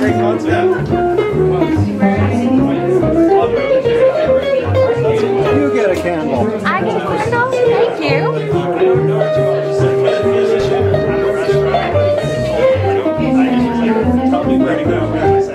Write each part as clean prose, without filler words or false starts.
You get a candle. I get a candle? Thank you. Tell me where to go.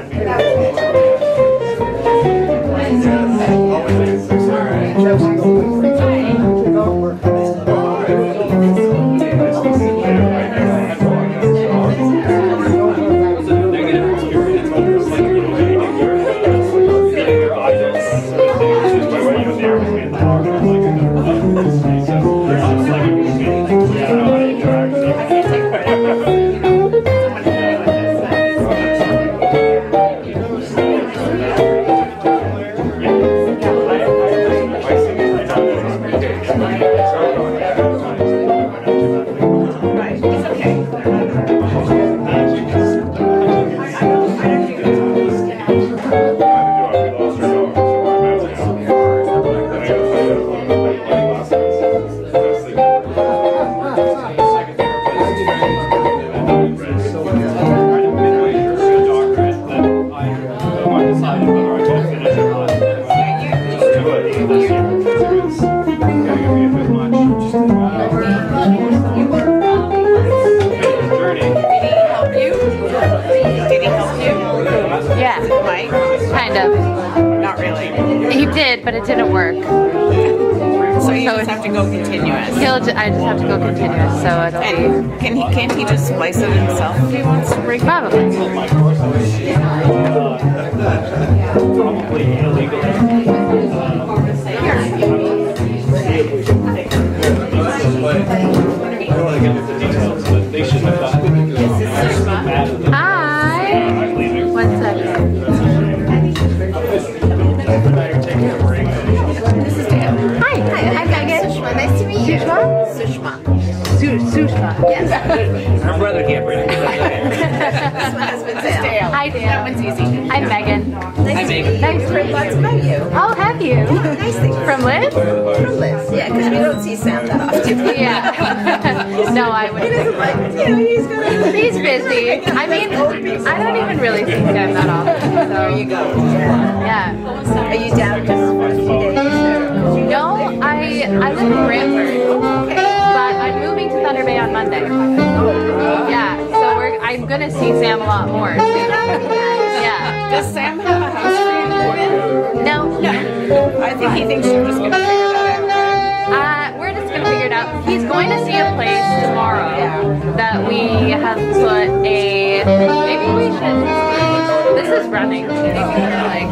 But it didn't work. So you just have to go continuous. I just have to go continuous, so it'll be... Can't he just splice it himself if he wants to break it? Probably. Hi! 1 second. This is Dan. Hi. I'm Megan. Sushma. Nice to meet you. Sushma? Sushma. Yes. Her brother can't bring it. This my husband's Dale. Hi, Dan. That one's easy. I'm Megan. Nice to meet you. I've heard lots about you. Oh, have you? Nice things. From Liz? From Liz. Yeah, because we don't see Sam that often. Yeah. No, I wouldn't. He doesn't like, He's busy. I mean, I don't even really see Sam that often. So. There you go. Yeah. Are you down just for a few days? Or? No, I live in Brantford. Okay. But I'm moving to Thunder Bay on Monday. Yeah, so I'm gonna see Sam a lot more soon. Yeah. Does Sam have a house for you to live in? No. I think he thinks you're just gonna figure that out, right? We're just gonna figure it out. He's going to see a place tomorrow that we have put a. Maybe we should. This is running. Maybe we're like.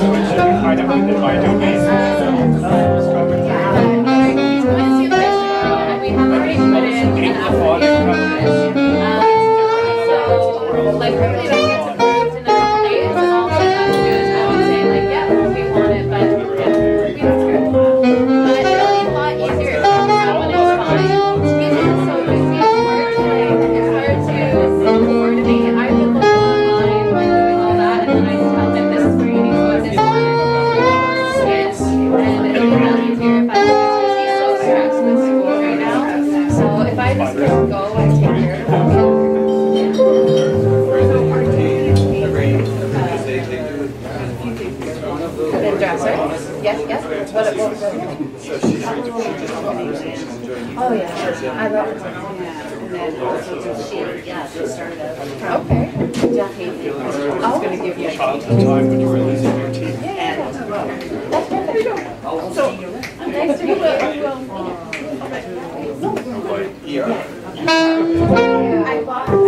Like really don't get approved in a couple days, and all we have to do is go and say like, yeah, we want it, but we don't care. But it'll be a lot easier if someone is fine. Because it's so busy at work, like it's hard to coordinate. I would look online, like doing all that, and then I tell him this is where you need to go, this one, and it'll be really easier if I do this because he's so stressed with school right now. So if I just go and take care of him. Yes. What was that? Oh yeah, I love it. And then also she started a okay. Oh, going to give you a childhood time when you were losing your teeth. Yeah. That's perfect. So nice to meet you. I got.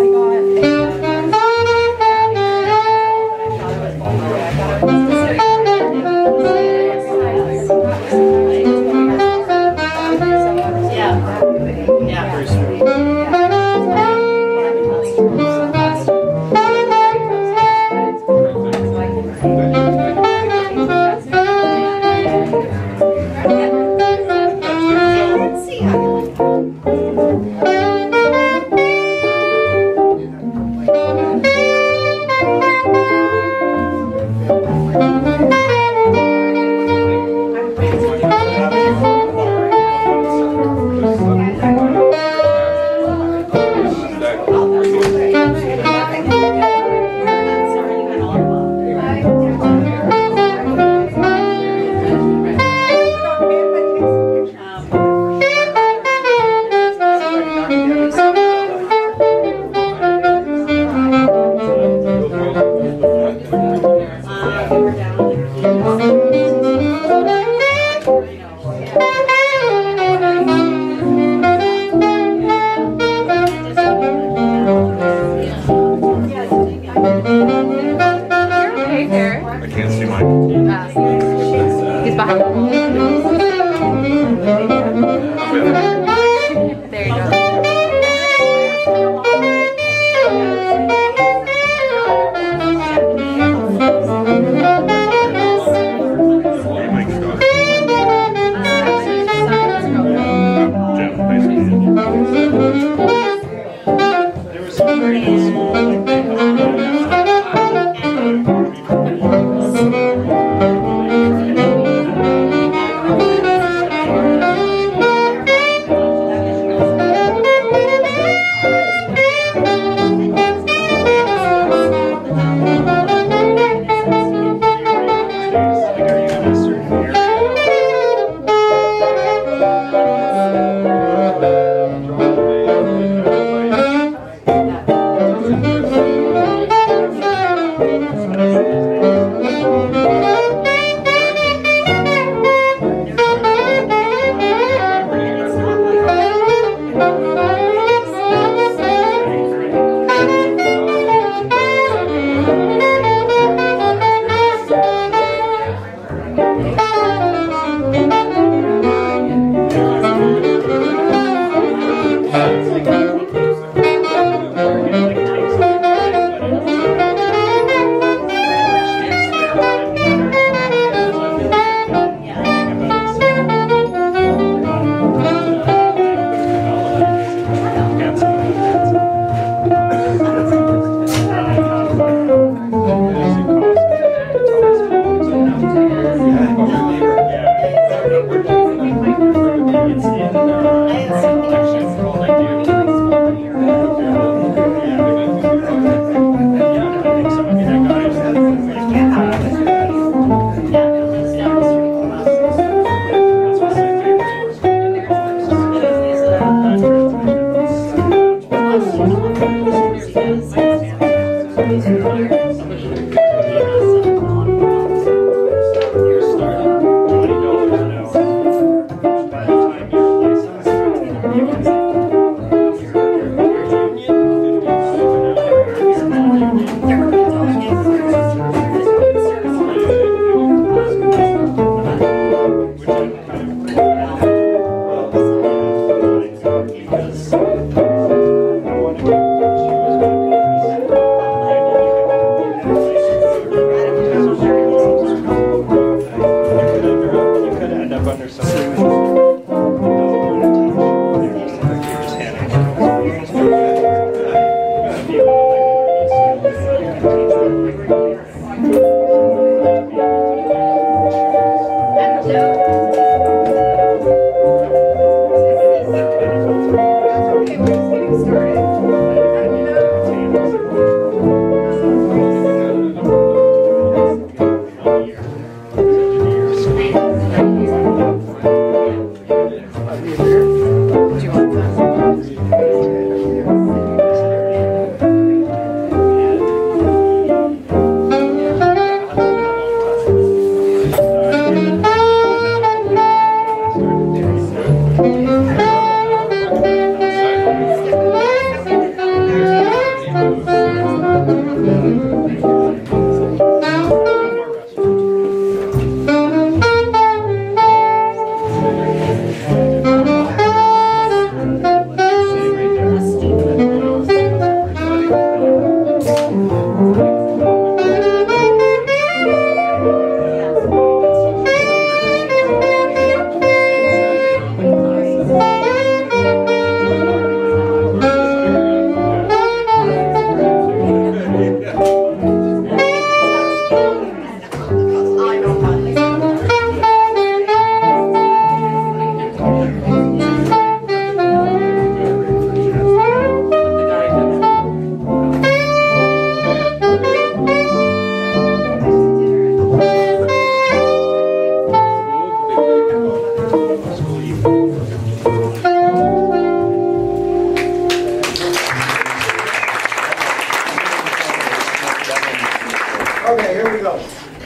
Okay, here we go.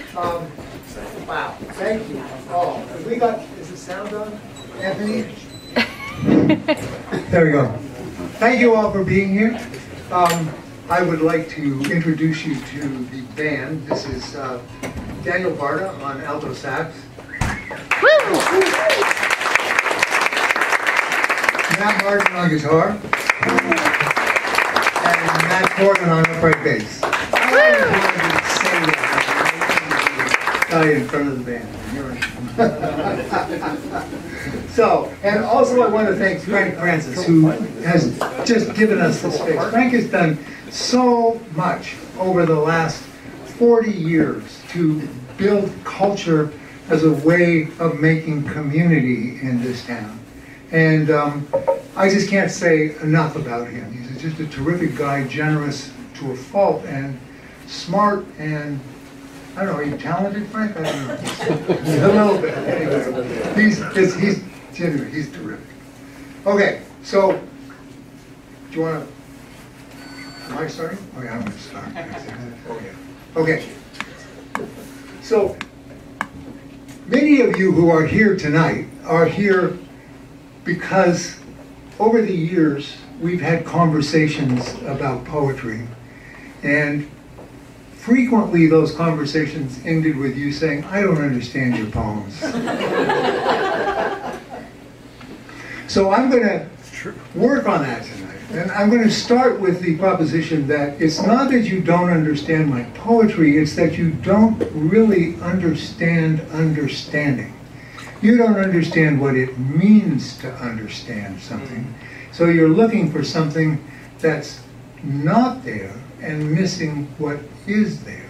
Wow, thank you all. Have we got, is the sound on, Anthony? There we go. Thank you all for being here. I would like to introduce you to the band. This is Daniel Barta on alto sax. Matt Martin on guitar. And Matt Corgan on upright bass. In front of the band. So, and also I want to thank Frank Francis, who has just given us the space. Frank has done so much over the last 40 years to build culture as a way of making community in this town. And I just can't say enough about him. He's just a terrific guy, generous to a fault, and smart, and I don't know, are you talented, Frank? I don't know. A little bit, anyway. He's genuine, he's terrific. Okay, so, do you want to, am I starting? Oh yeah, I'm going to start. Okay. So, many of you who are here tonight are here because over the years we've had conversations about poetry, and frequently those conversations ended with you saying, I don't understand your poems. So I'm going to work on that tonight. And I'm going to start with the proposition that it's not that you don't understand my poetry, it's that you don't really understand understanding. You don't understand what it means to understand something. So you're looking for something that's not there and missing what is there.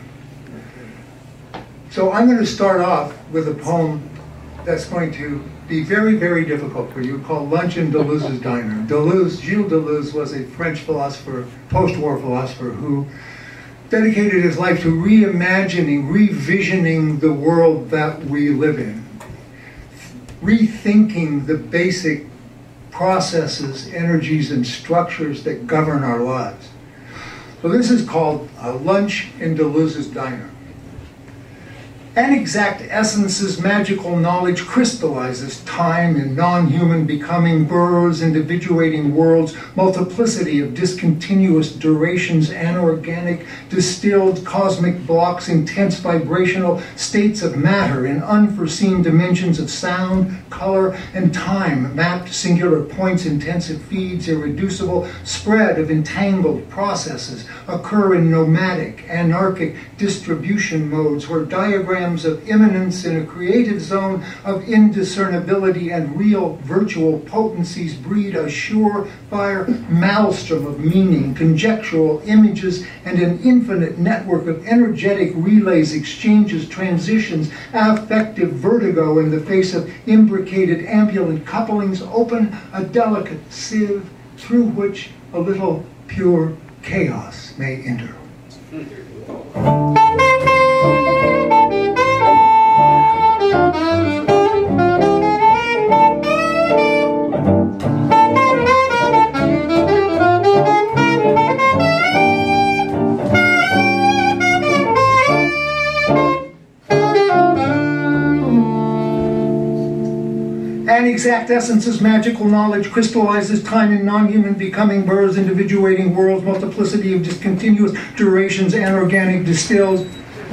So I'm going to start off with a poem that's going to be very, very difficult for you, called Lunch in Deleuze's Diner. Gilles Deleuze was a French philosopher, post-war philosopher, who dedicated his life to reimagining, revisioning the world that we live in, rethinking the basic processes, energies, and structures that govern our lives. So this is called Lunch in Deleuze's Diner. Inexact essence's magical knowledge crystallizes time in non-human becoming, burrows, individuating worlds, multiplicity of discontinuous durations, anorganic, distilled cosmic blocks, intense vibrational states of matter in unforeseen dimensions of sound, color, and time, mapped singular points, intensive feeds, irreducible spread of entangled processes occur in nomadic, anarchic distribution modes where diagrams of immanence in a creative zone of indiscernibility and real virtual potencies breed a surefire maelstrom of meaning, conjectural images, and an infinite network of energetic relays, exchanges, transitions, affective vertigo in the face of imbricated ambulant couplings open a delicate sieve through which a little pure chaos may enter. Inexact essence's magical knowledge crystallizes time in non-human becoming, burrs, individuating worlds, multiplicity of discontinuous durations, anorganic, distilled.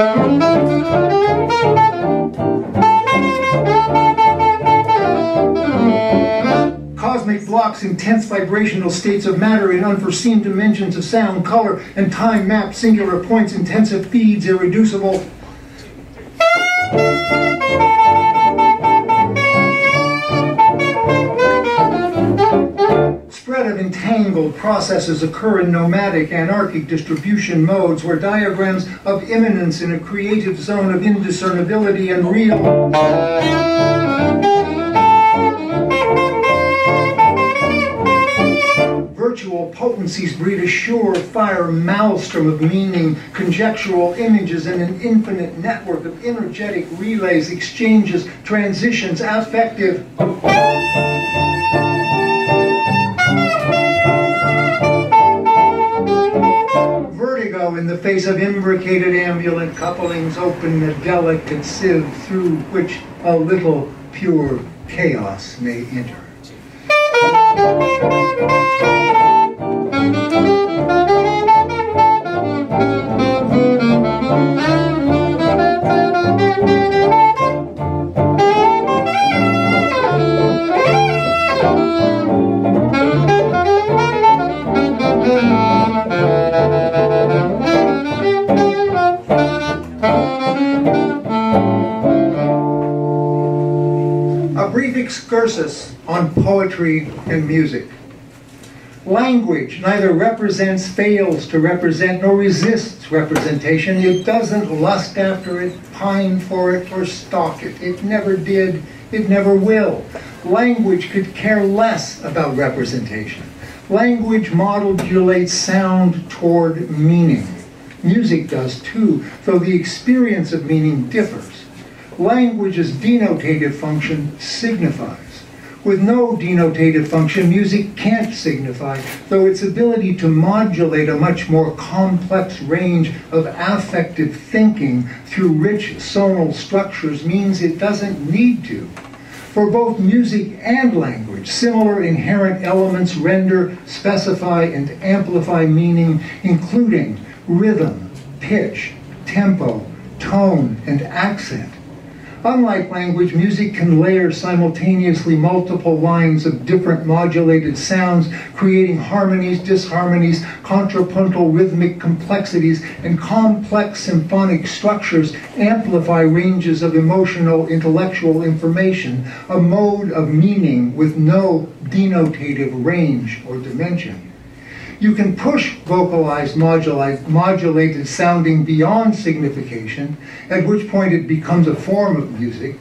Cosmic blocks, intense vibrational states of matter in unforeseen dimensions of sound, color, and time mapped singular points, intensive feeds, irreducible. Spread of entangled processes occur in nomadic, anarchic distribution modes where diagrams of immanence in a creative zone of indiscernibility and real virtual potencies breed a surefire maelstrom of meaning, conjectural images, and an infinite network of energetic relays, exchanges, transitions, affective vertigo in the face of imbricated ambulant couplings open a delicate sieve through which a little pure chaos may enter. A brief excursus on poetry and music. Language neither represents, fails to represent, nor resists representation. It doesn't lust after it, pine for it, or stalk it. It never did. It never will. Language could care less about representation. Language modulates sound toward meaning. Music does too, though the experience of meaning differs. Language's denotative function signifies. With no denotative function, music can't signify, though its ability to modulate a much more complex range of affective thinking through rich sonal structures means it doesn't need to. For both music and language, similar inherent elements render, specify, and amplify meaning, including rhythm, pitch, tempo, tone, and accent. Unlike language, music can layer simultaneously multiple lines of different modulated sounds, creating harmonies, disharmonies, contrapuntal rhythmic complexities, and complex symphonic structures amplify ranges of emotional, intellectual information, a mode of meaning with no denotative range or dimension. You can push vocalized modulated sounding beyond signification, at which point it becomes a form of music.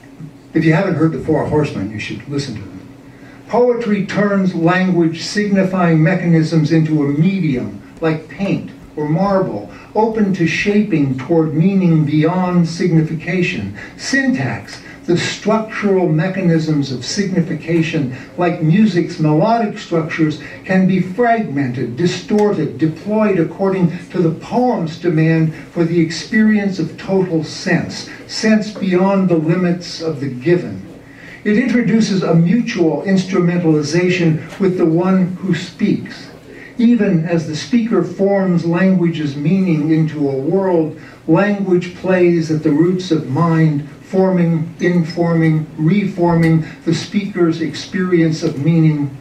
If you haven't heard the Four Horsemen, you should listen to them. Poetry turns language signifying mechanisms into a medium, like paint or marble, open to shaping toward meaning beyond signification. Syntax, the structural mechanisms of signification, like music's melodic structures, can be fragmented, distorted, deployed according to the poem's demand for the experience of total sense, sense beyond the limits of the given. It introduces a mutual instrumentalization with the one who speaks. Even as the speaker forms language's meaning into a world, language plays at the roots of mind, forming, informing, reforming the speaker's experience of meaning.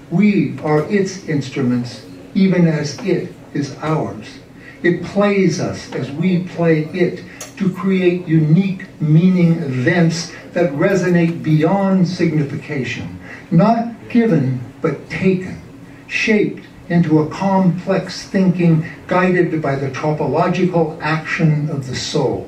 We are its instruments, even as it is ours. It plays us as we play it to create unique meaning events that resonate beyond signification, not given but taken, shaped into a complex thinking guided by the topological action of the soul.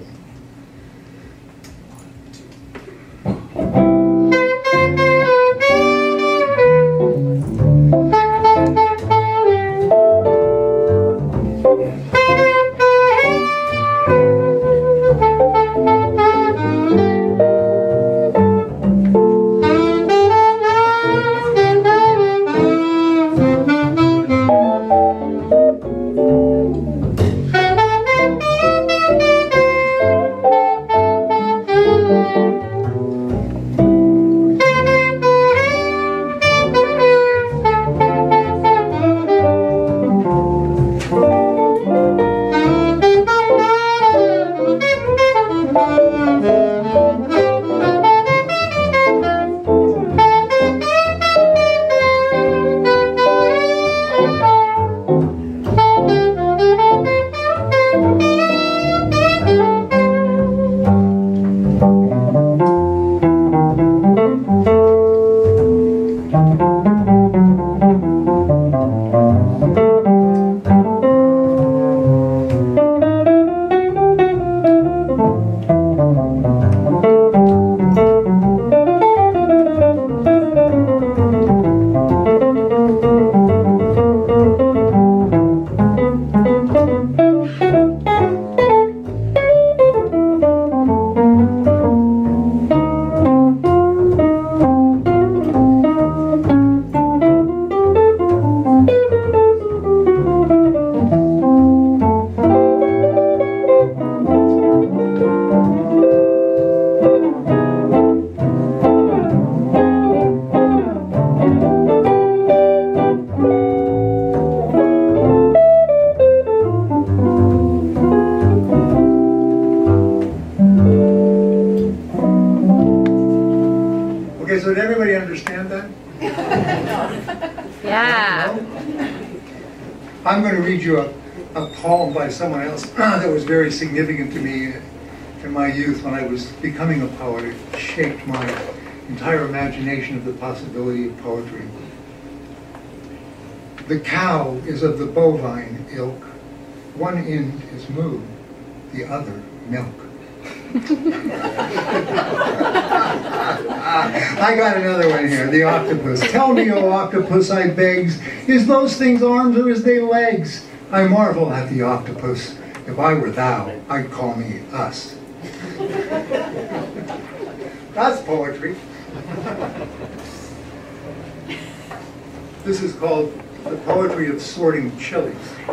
I'm going to read you a poem by someone else that was very significant to me in my youth when I was becoming a poet. It shaped my entire imagination of the possibility of poetry. The cow is of the bovine ilk. One end is moo, the other milk. I got another one here, the octopus. Tell me, O octopus, I begs, is those things arms or is they legs? I marvel at the octopus. If I were thou, I'd call me us. That's poetry. This is called the poetry of sorting chilies.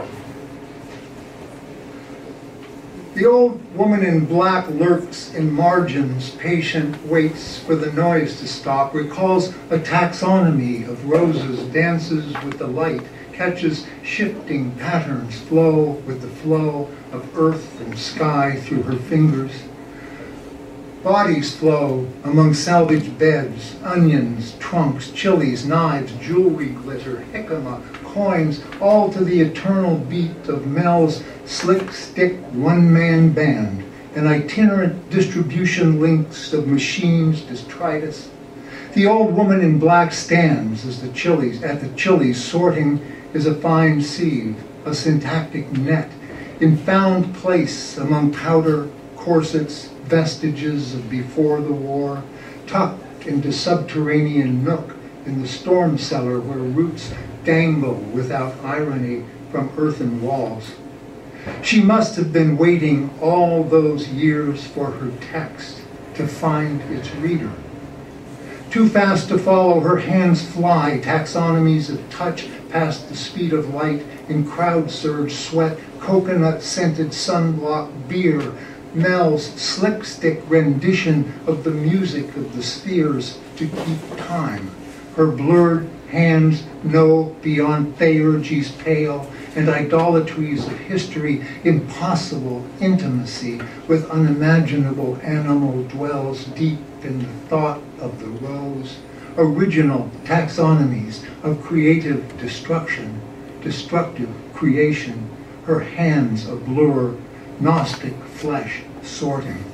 The old woman in black lurks in margins, patient, waits for the noise to stop, recalls a taxonomy of roses, dances with the light, catches shifting patterns, flow with the flow of earth and sky through her fingers. Bodies flow among salvaged beds, onions, trunks, chilies, knives, jewelry glitter, jicama, coins, all to the eternal beat of Mel's slick stick one-man band, and itinerant distribution links of machines, detritus. The old woman in black stands at the chilies sorting is a fine sieve, a syntactic net, in found place among powder, corsets, vestiges of before the war, tucked into subterranean nook in the storm cellar where roots dangle without irony from earthen walls. She must have been waiting all those years for her text to find its reader. Too fast to follow, her hands fly, taxonomies of touch past the speed of light, in crowd surge, sweat, coconut-scented sunblock, beer, Mel's slick stick rendition of the music of the spheres to keep time. Her blurred hands know beyond theurgy's pale and idolatries of history impossible intimacy with unimaginable animal dwells deep in the thought of the rose. Original taxonomies of creative destruction, destructive creation, her hands a blur, Gnostic flesh sorting.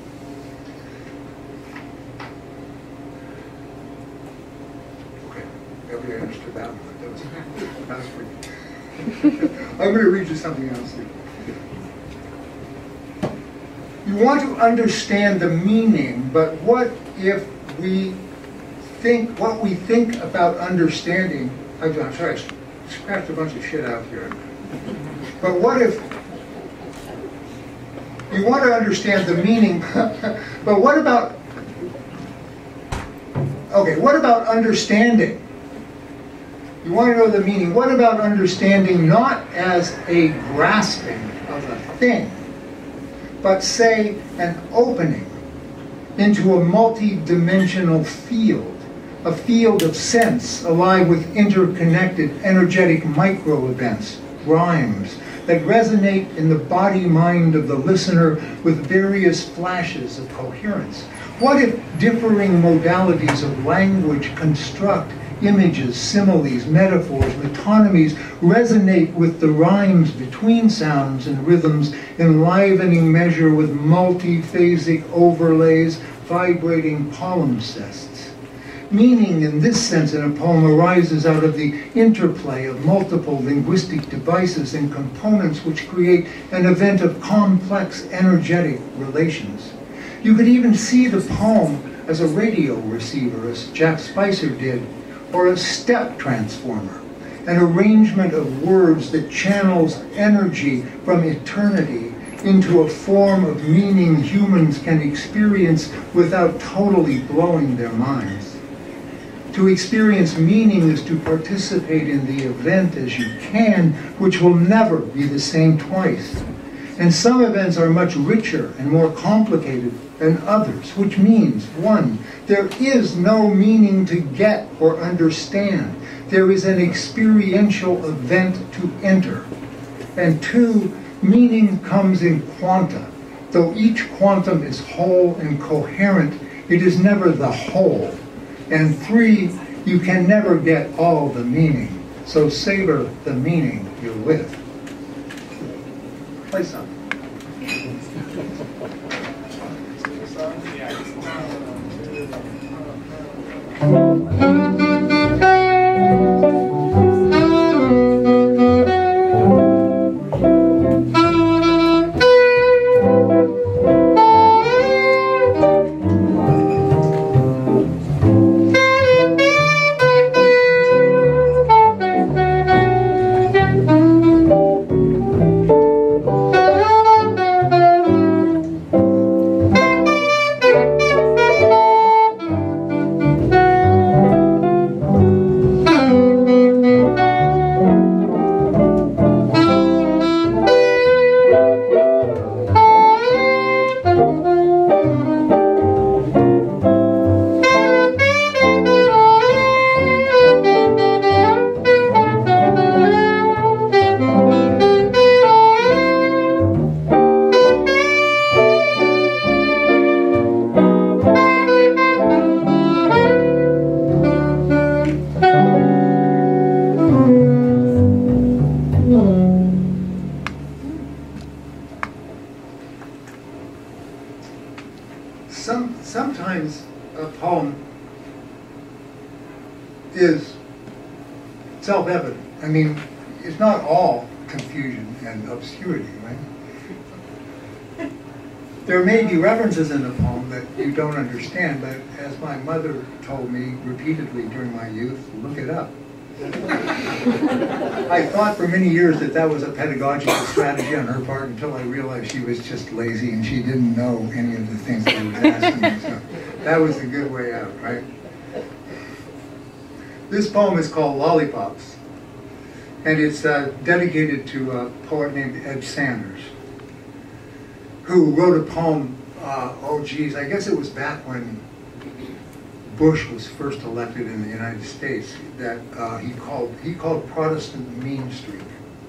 Okay, everybody understood that one. That was pretty. I'm going to read you something else here. You want to understand the meaning, but what if we think, what we think about understanding, I'm sorry, I scratched a bunch of shit out here. But what if you want to understand the meaning, but what about, okay, what about understanding? You want to know the meaning. What about understanding not as a grasping of a thing, but say an opening into a multi-dimensional field, a field of sense alive with interconnected energetic micro-events, rhymes, that resonate in the body-mind of the listener with various flashes of coherence? What if differing modalities of language construct images, similes, metaphors, metonymies resonate with the rhymes between sounds and rhythms, enlivening measure with multiphasic overlays, vibrating palimpsests? Meaning, in this sense, in a poem arises out of the interplay of multiple linguistic devices and components which create an event of complex energetic relations. You could even see the poem as a radio receiver, as Jack Spicer did, or a step transformer, an arrangement of words that channels energy from eternity into a form of meaning humans can experience without totally blowing their minds. To experience meaning is to participate in the event as you can, which will never be the same twice. And some events are much richer and more complicated than others, which means, one, there is no meaning to get or understand. There is an experiential event to enter. And two, meaning comes in quanta. Though each quantum is whole and coherent, it is never the whole. And three, you can never get all the meaning. So savor the meaning you're with. Play something. self-evident. I mean, it's not all confusion and obscurity, right? There may be references in the poem that you don't understand, but as my mother told me repeatedly during my youth, look it up. I thought for many years that that was a pedagogical strategy on her part until I realized she was just lazy and she didn't know any of the things I was asking her. So that was a good way out, right? This poem is called Lollipops, and it's dedicated to a poet named Ed Sanders, who wrote a poem, oh geez, I guess it was back when Bush was first elected in the United States, that he called Protestant mean streak.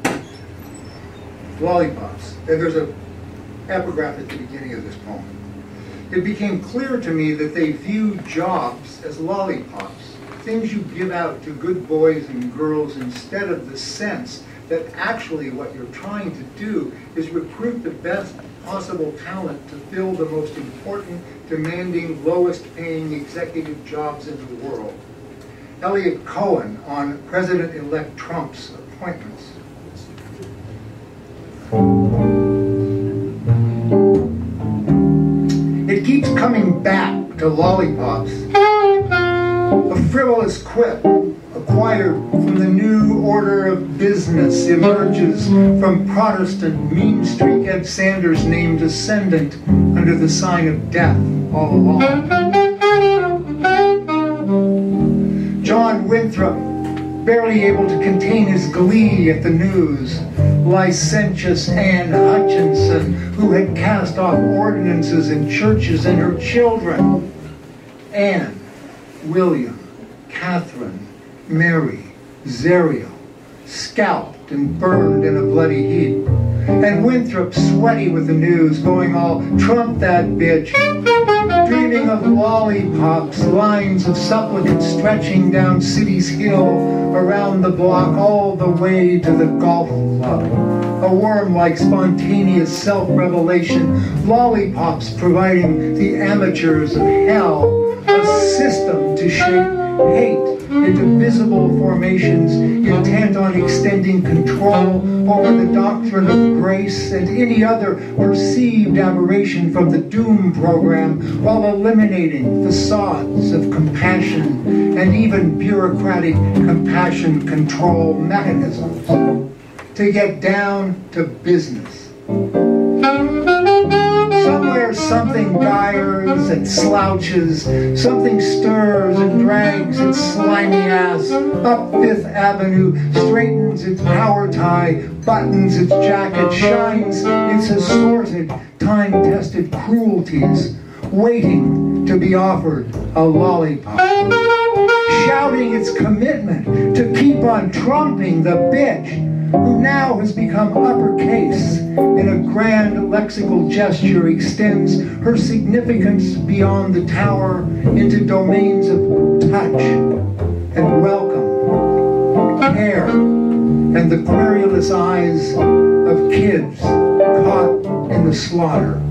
Lollipops. And there's an epigraph at the beginning of this poem. It became clear to me that they view jobs as lollipops, things you give out to good boys and girls, instead of the sense that actually what you're trying to do is recruit the best possible talent to fill the most important, demanding, lowest-paying executive jobs in the world. Elliot Cohen on President-elect Trump's appointments. It keeps coming back to lollipops. A frivolous quip acquired from the new order of business emerges from Protestant mean streak Ed Sanders' named ascendant under the sign of death all along. John Winthrop, barely able to contain his glee at the news. Licentious Anne Hutchinson, who had cast off ordinances in churches and her children. Anne, William, Catherine, Mary, Zeriel, scalped and burned in a bloody heap. And Winthrop, sweaty with the news, going all, Trump that bitch, dreaming of lollipops, lines of supplicants stretching down City's Hill, around the block, all the way to the golf club. A worm-like spontaneous self-revelation, lollipops providing the amateurs of hell a system to shape hate into visible formations intent on extending control over the doctrine of grace and any other perceived aberration from the doom program, while eliminating facades of compassion and even bureaucratic compassion control mechanisms to get down to business. Somewhere something gyres and slouches, something stirs and drags its slimy ass up Fifth Avenue, straightens its power tie, buttons its jacket, shines its assorted, time-tested cruelties, waiting to be offered a lollipop. Shouting its commitment to keep on trumping the bitch, who now has become uppercase, in a grand lexical gesture extends her significance beyond the tower into domains of touch and welcome, care, and the querulous eyes of kids caught in the slaughter.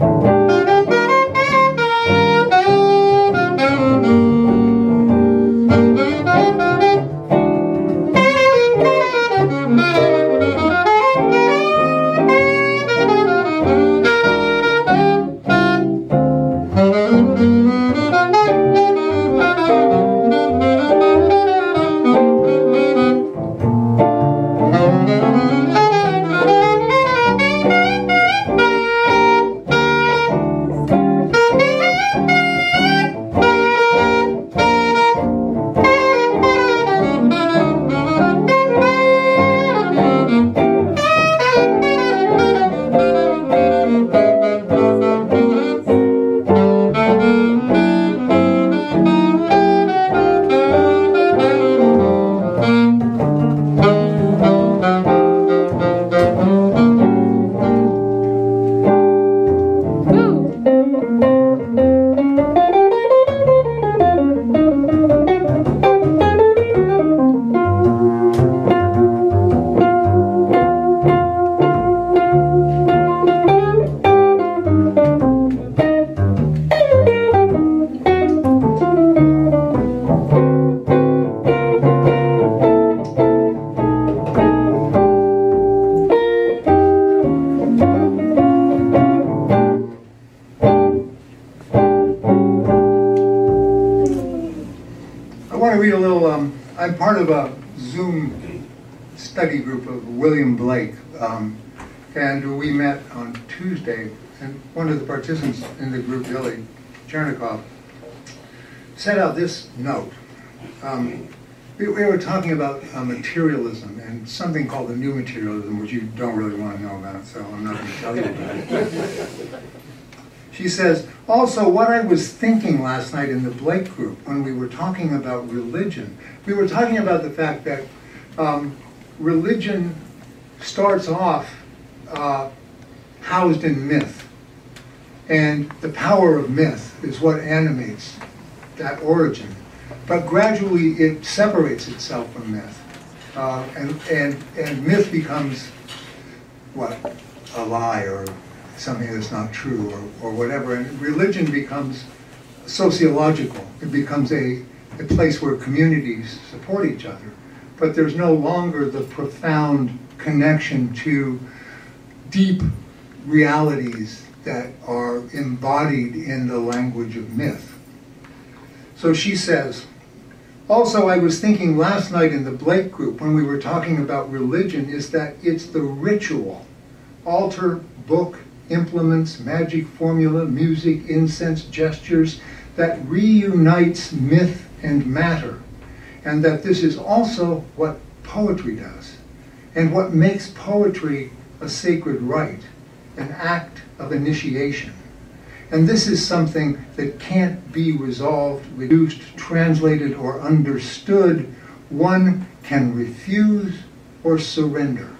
of a Zoom study group of William Blake, and we met on Tuesday, and one of the participants in the group, Billy Chernikov, sent out this note. We were talking about materialism and something called the new materialism, which you don't really want to know about, so I'm not going to tell you about it. She says, also, what I was thinking last night in the Blake group when we were talking about religion, we were talking about the fact that religion starts off housed in myth. And the power of myth is what animates that origin. But gradually it separates itself from myth. And myth becomes, what, a lie or something that's not true or whatever. And religion becomes sociological. It becomes a place where communities support each other. But there's no longer the profound connection to deep realities that are embodied in the language of myth. So she says, also I was thinking last night in the Blake group when we were talking about religion is that it's the ritual, altar, book, implements, magic formula, music, incense, gestures, that reunites myth and matter, and that this is also what poetry does, and what makes poetry a sacred rite, an act of initiation. And this is something that can't be resolved, reduced, translated, or understood. One can refuse or surrender.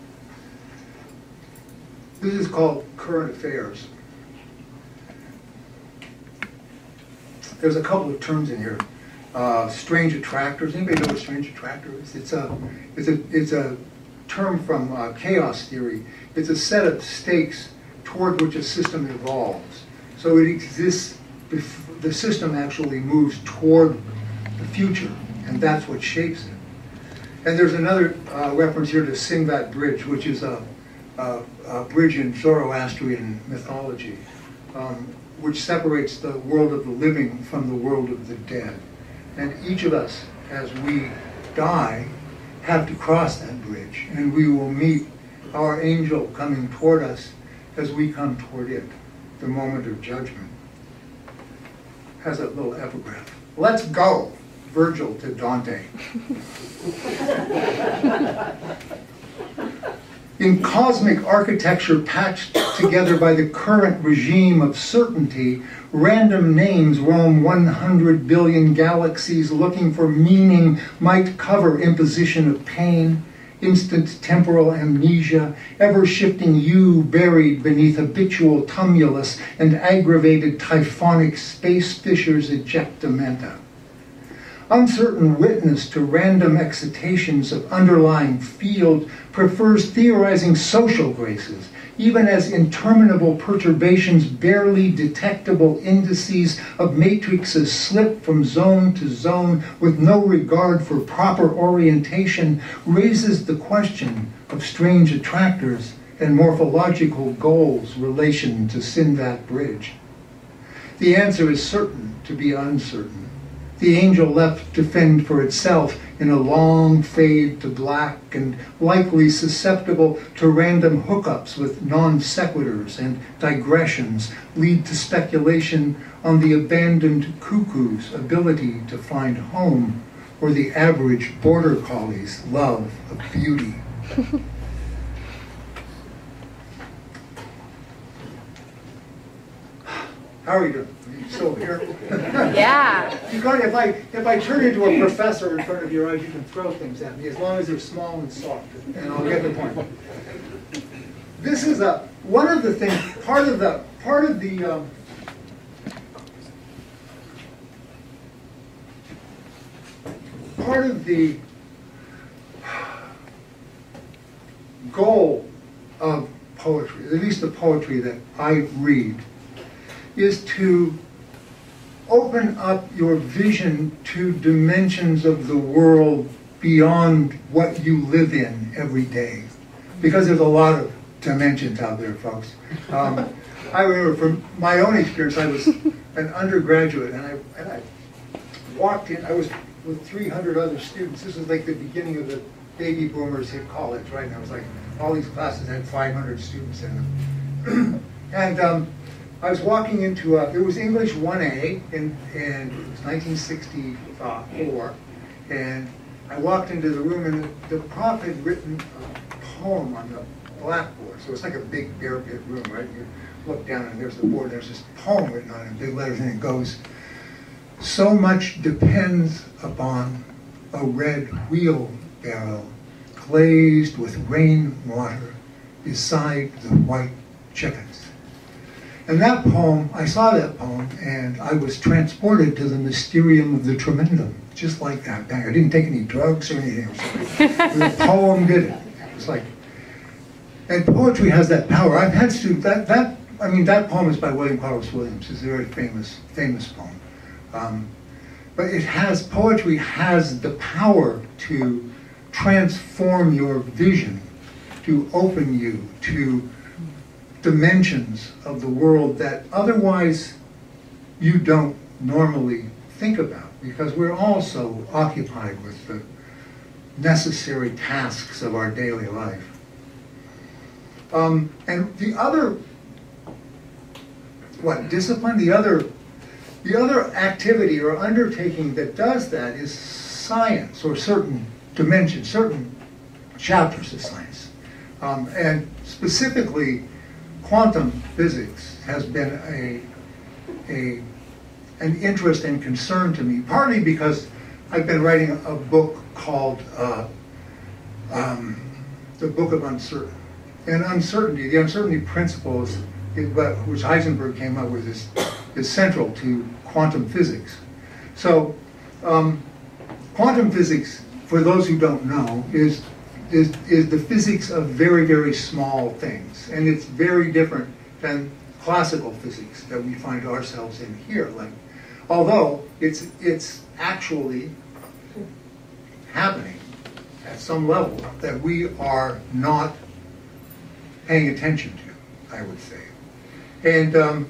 This is called current affairs. There's a couple of terms in here. Strange attractors. Anybody know what strange attractor is? It's a term from chaos theory. It's a set of stakes toward which a system evolves. So it exists, the system actually moves toward the future, and that's what shapes it. And there's another reference here to Singvat Bridge, which is a bridge in Zoroastrian mythology, which separates the world of the living from the world of the dead. And each of us, as we die, have to cross that bridge, and we will meet our angel coming toward us as we come toward it, the moment of judgment. Has a little epigraph. Let's go, Virgil to Dante. In cosmic architecture patched together by the current regime of certainty, random names roam 100 billion galaxies looking for meaning might cover imposition of pain, instant temporal amnesia, ever-shifting you buried beneath habitual tumulus and aggravated typhonic space fissures ejectamenta. Uncertain witness to random excitations of underlying field prefers theorizing social graces, even as interminable perturbations, barely detectable indices of matrices slip from zone to zone with no regard for proper orientation, raises the question of strange attractors and morphological goals relation to Singvat Bridge. The answer is certain to be uncertain. The angel left to fend for itself in a long fade to black and likely susceptible to random hookups with non sequiturs and digressions lead to speculation on the abandoned cuckoo's ability to find home or the average border collie's love of beauty. How are you doing? Are you still here? Yeah. If I turn into a professor in front of your eyes, you can throw things at me as long as they're small and soft, and I'll get the point. This is one of the things. Part of the goal of poetry, at least the poetry that I read, is to open up your vision to dimensions of the world beyond what you live in every day. Because there's a lot of dimensions out there, folks. I remember from my own experience, I was an undergraduate, and I walked in, I was with 300 other students. This was like the beginning of the baby boomers hit college, right? And it was like all these classes had 500 students in them. And I was walking into it was English 1A, and it was 1964, and I walked into the room, and the prof had written a poem on the blackboard. So it's like a big bear pit room, right? You look down, and there's the board, and there's this poem written on it in big letters, and it goes, "So much depends upon a red wheelbarrow glazed with rainwater beside the white chickens." And that poem, I saw that poem, and I was transported to the mysterium of the tremendum, just like that. Bang. I didn't take any drugs or anything. The poem did it. It was like, and poetry has that power. I've had students, that poem is by William Carlos Williams. It's a very famous poem. But poetry has the power to transform your vision, to open you to dimensions of the world that otherwise you don't normally think about, because we're all so occupied with the necessary tasks of our daily life. And the other, discipline? The other activity or undertaking that does that is science, or certain dimensions, certain chapters of science. And specifically, quantum physics has been an interest and concern to me, partly because I've been writing a book called The Book of Uncertainty. And uncertainty, the uncertainty principles, which Heisenberg came up with, is central to quantum physics. So quantum physics, for those who don't know, is the physics of very, very small things. And it's very different than classical physics that we find ourselves in here. Although it's actually happening at some level that we are not paying attention to, I would say. And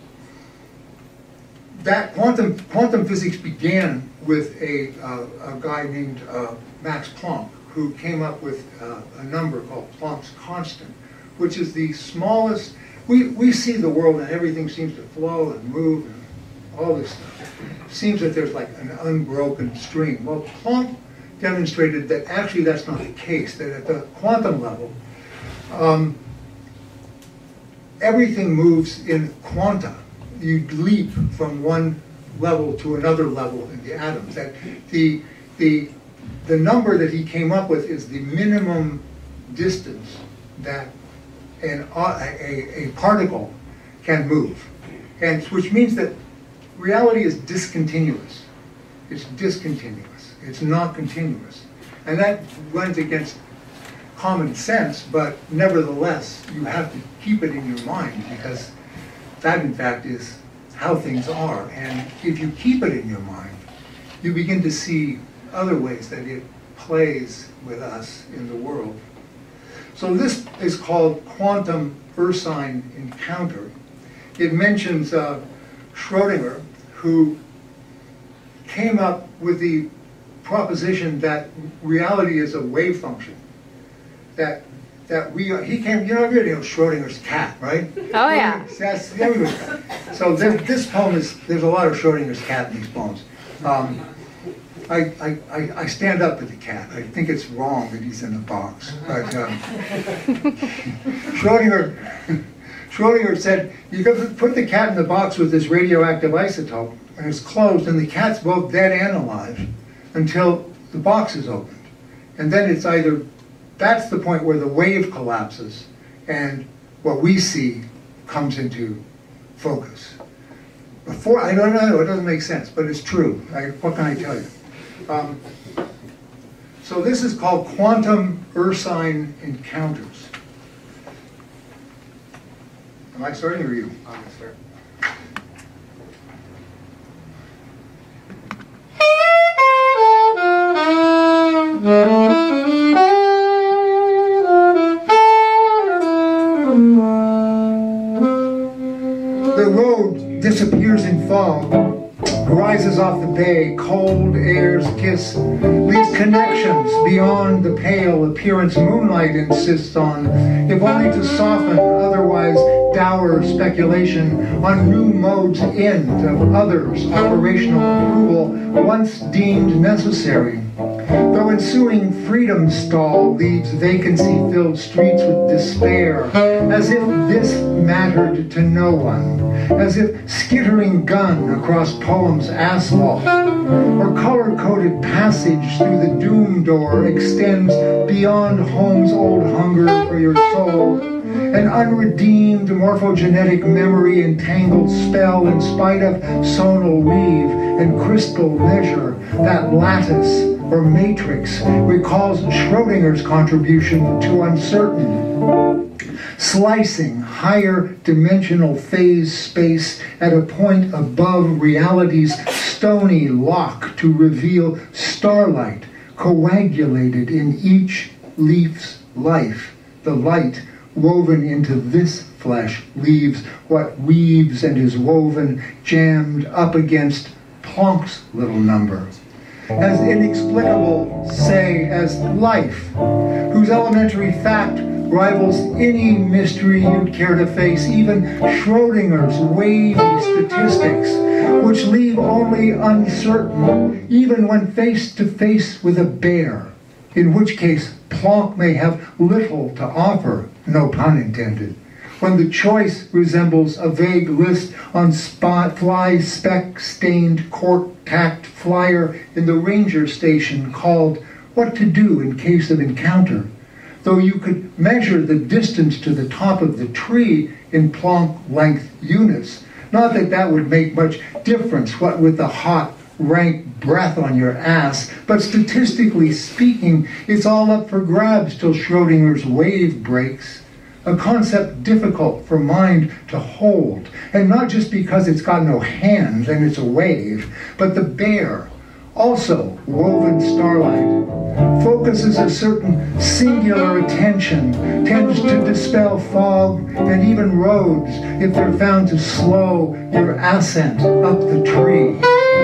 that quantum physics began with a guy named Max Planck, who came up with a number called Planck's constant, which is the smallest. We see the world and everything seems to flow and move and all this stuff. It seems that there's like an unbroken stream. Well, Planck demonstrated that actually that's not the case, that at the quantum level, everything moves in quanta. You leap from one level to another level in the atoms. That the number that he came up with is the minimum distance that a particle can move, and which means that reality is discontinuous. It's discontinuous. It's not continuous, and that runs against common sense. But nevertheless, you have to keep it in your mind, because that, in fact, is how things are. And if you keep it in your mind, you begin to see other ways that it plays with us in the world. So this is called quantum Ursine encounter. It mentions Schrödinger, who came up with the proposition that reality is a wave function. That he came, everybody knows Schrödinger's cat, right? Oh yeah. That's everybody's cat. So this poem there's a lot of Schrödinger's cat in these poems. I stand up to the cat. I think it's wrong that he's in the box. But Schrödinger said, you put the cat in the box with this radioactive isotope, and it's closed, and the cat's both dead and alive until the box is opened. And then it's either, that's the point where the wave collapses, and what we see comes into focus. Before, I don't know, it doesn't make sense, but it's true. What can I tell you? So this is called quantum Ursine encounters. Am I starting or you? I'm going to start. The road disappears in fog. rises off the bay, cold air's kiss, leaves connections beyond the pale appearance moonlight insists on, if only to soften otherwise dour speculation on new modes end of others' operational approval once deemed necessary. Though ensuing freedom stall leaves vacancy-filled streets with despair, as if this mattered to no one, as if skittering gun across poem's asphalt, or color-coded passage through the doom door extends beyond home's old hunger for your soul, an unredeemed morphogenetic memory entangled spell in spite of sonal weave and crystal measure, that lattice or matrix recalls Schrodinger's contribution to uncertain, slicing higher dimensional phase space at a point above reality's stony lock to reveal starlight coagulated in each leaf's life. The light woven into this flesh leaves what weaves and is woven jammed up against Planck's little number. As inexplicable, say, as life, whose elementary fact rivals any mystery you'd care to face, even Schrodinger's wavy statistics, which leave only uncertain, even when face to face with a bear, in which case Planck may have little to offer, no pun intended, when the choice resembles a vague list on fly speck-stained cork-tacked flyer in the ranger station called What to Do in Case of Encounter, though you could measure the distance to the top of the tree in Planck-length units. Not that that would make much difference, what with the hot, rank breath on your ass, but statistically speaking, it's all up for grabs till Schrodinger's wave breaks. A concept difficult for mind to hold, and not just because it's got no hands and it's a wave, but the bear, also woven starlight, focuses a certain singular attention, tends to dispel fog and even roads if they're found to slow your ascent up the tree.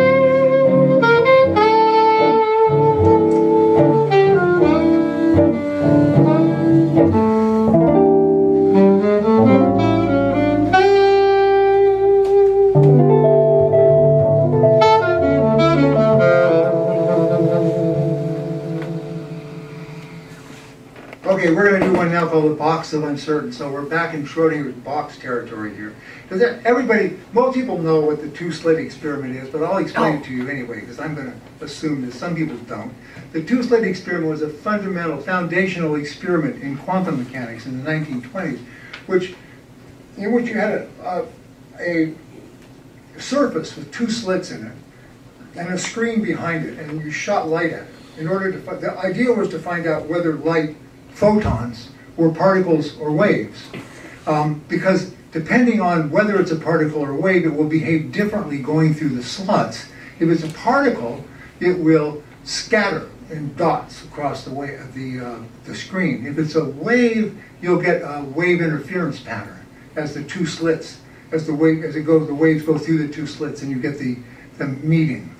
Okay, we're going to do one now called the box of uncertain. So we're back in Schrodinger's box territory here. Because most people know what the two-slit experiment is, but I'll explain it to you anyway, because I'm going to assume that some people don't. The two-slit experiment was a fundamental, foundational experiment in quantum mechanics in the 1920s, in which you had a surface with two slits in it, and a screen behind it, and you shot light at it. The idea was to find out whether light photons were particles or waves, because depending on whether it's a particle or a wave, it will behave differently going through the slots. If it's a particle, it will scatter in dots across the screen. If it's a wave, you'll get a wave interference pattern as the two slits, the waves go through the two slits, and you get the meeting.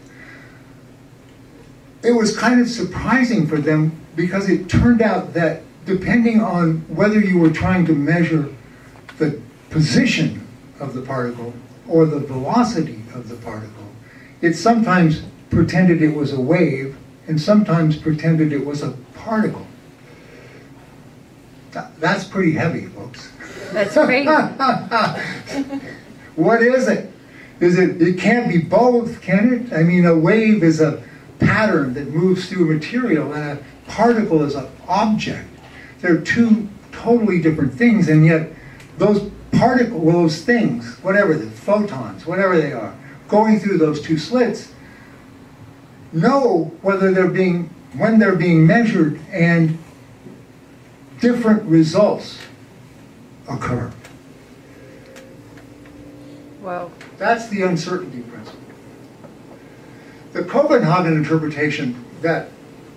It was kind of surprising for them because it turned out that depending on whether you were trying to measure the position of the particle or the velocity of the particle, it sometimes pretended it was a wave and sometimes pretended it was a particle. That's pretty heavy, folks. That's great. What is it? It can't be both, can it? I mean, a wave is a pattern that moves through material, and a particle is an object. They're two totally different things, and yet those things, whatever the photons, whatever they are, going through those two slits, know when they're being measured, and different results occur. Wow. That's the uncertainty principle. The Copenhagen interpretation that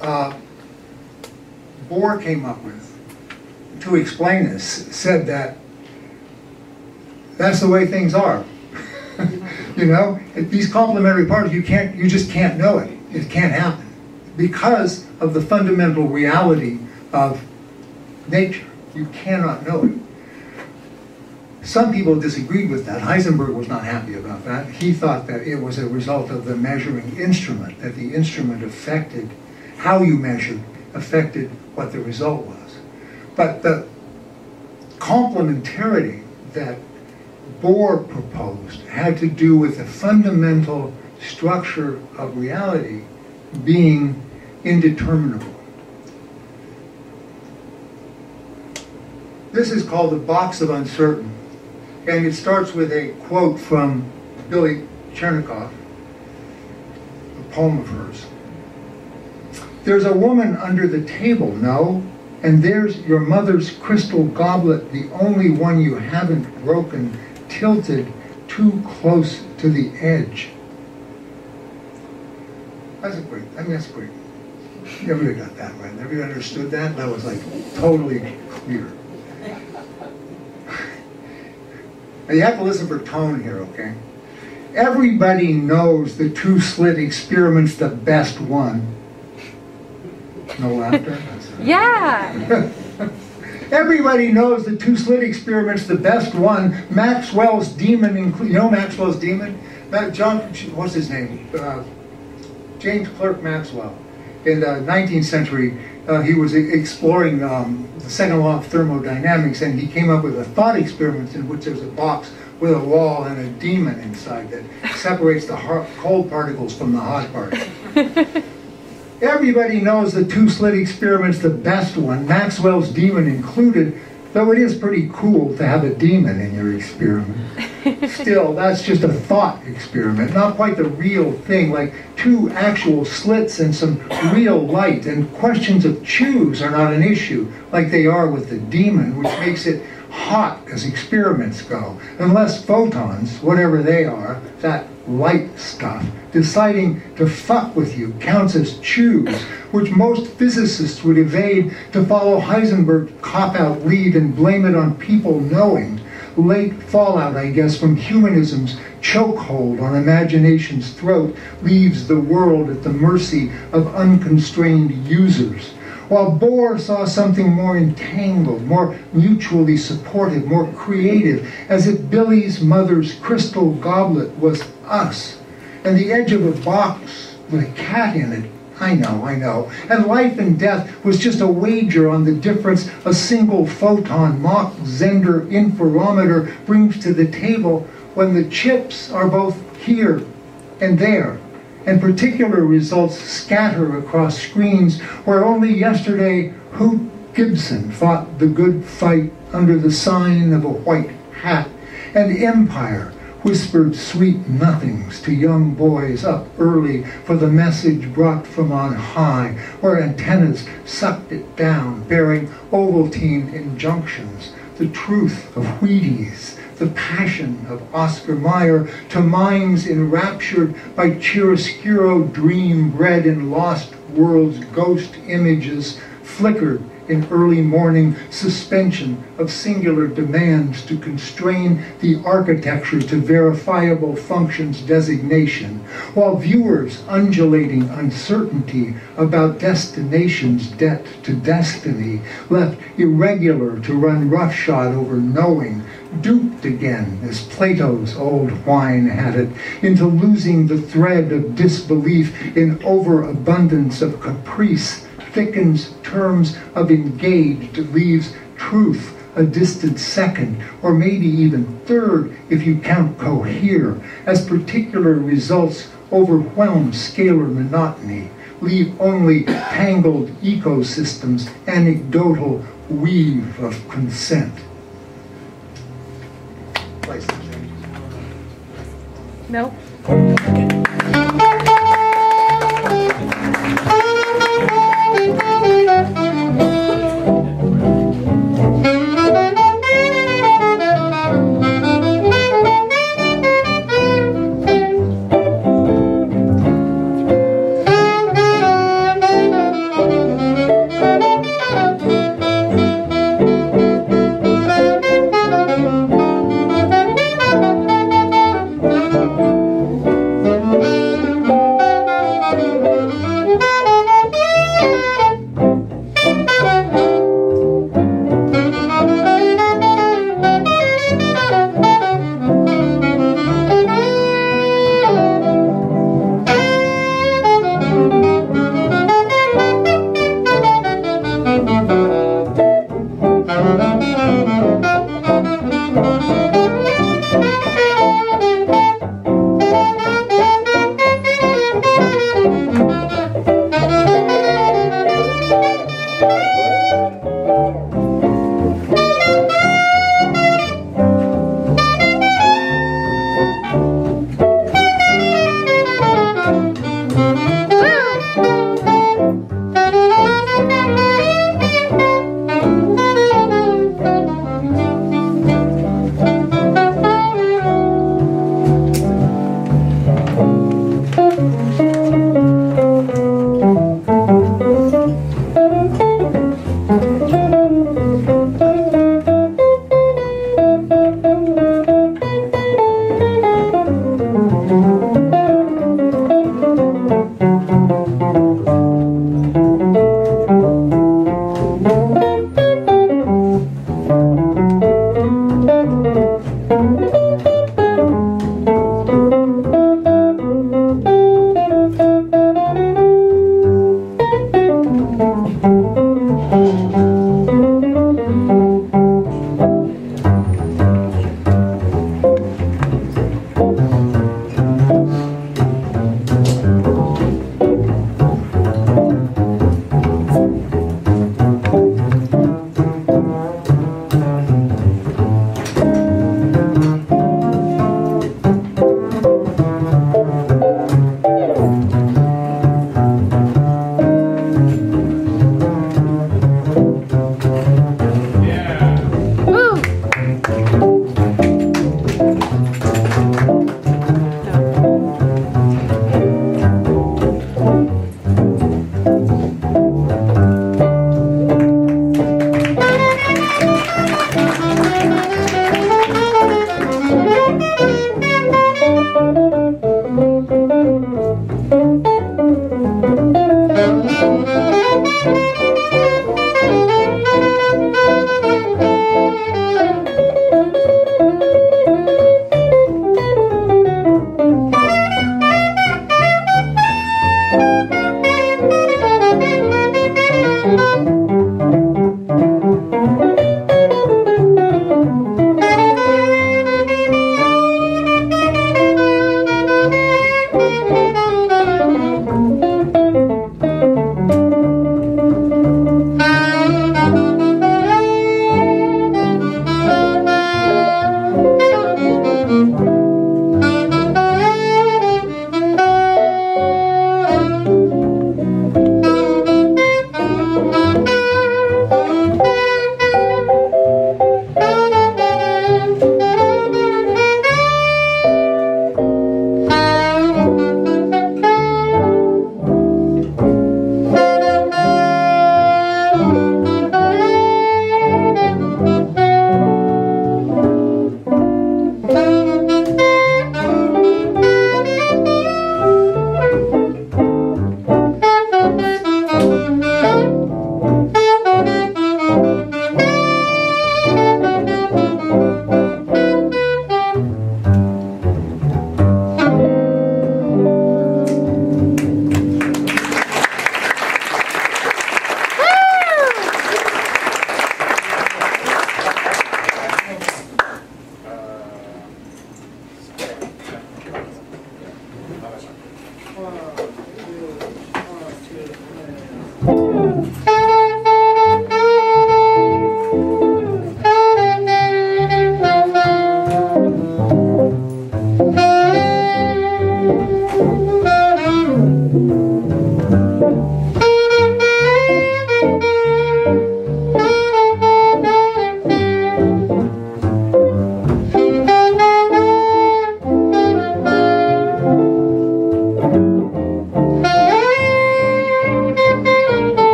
Bohr came up with to explain this said that that's the way things are. You know, these complementary parts, you just can't know it. It can't happen because of the fundamental reality of nature. You cannot know it. Some people disagreed with that. Heisenberg was not happy about that. He thought that it was a result of the measuring instrument, that the instrument affected how you measured, affected what the result was. But the complementarity that Bohr proposed had to do with the fundamental structure of reality being indeterminable. This is called the box of uncertain, and it starts with a quote from Billy Chernikov, a poem of hers. There's a woman under the table, no? And there's your mother's crystal goblet, the only one you haven't broken, tilted too close to the edge. That's great. I mean, that's great. Everybody got that right. Everybody understood that? That was like totally clear. Now you have to listen for tone here, okay? Everybody knows the two-slit experiment's the best one. No laughter? Yeah. Everybody knows the two-slit experiment's the best one. Maxwell's demon, you know Maxwell's demon? John, what's his name? James Clerk Maxwell. In the 19th century, he was exploring the second law of thermodynamics, and he came up with a thought experiment in which there's a box with a wall and a demon inside that separates the cold particles from the hot particles. Everybody knows the two-slit experiment's the best one, Maxwell's demon included, though it is pretty cool to have a demon in your experiment. Still, that's just a thought experiment, not quite the real thing, like two actual slits and some real light, and questions of choose are not an issue, like they are with the demon, which makes it hot as experiments go, unless photons, whatever they are, that light stuff, deciding to fuck with you counts as choose, which most physicists would evade to follow Heisenberg's cop-out lead and blame it on people knowing. Late fallout, I guess, from humanism's chokehold on imagination's throat leaves the world at the mercy of unconstrained users. While Bohr saw something more entangled, more mutually supportive, more creative, as if Billy's mother's crystal goblet was us, and the edge of a box with a cat in it, I know, and life and death was just a wager on the difference a single photon Mach Zehnder interferometer brings to the table when the chips are both here and there, and particular results scatter across screens where only yesterday Hoot Gibson fought the good fight under the sign of a white hat, and Empire whispered sweet nothings to young boys up early for the message brought from on high, where antennas sucked it down, bearing Ovaltine injunctions, the truth of Wheaties, the passion of Oscar Mayer, to minds enraptured by chiaroscuro dream bred in lost worlds ghost images, flickered in early morning suspension of singular demands to constrain the architecture to verifiable functions designation, while viewers undulating uncertainty about destination's debt to destiny, left irregular to run roughshod over knowing, duped again, as Plato's old whine had it, into losing the thread of disbelief in overabundance of caprice, thickens terms of engaged, leaves truth a distant second, or maybe even third if you count cohere, as particular results overwhelm scalar monotony, leave only tangled ecosystems, anecdotal weave of consent. No.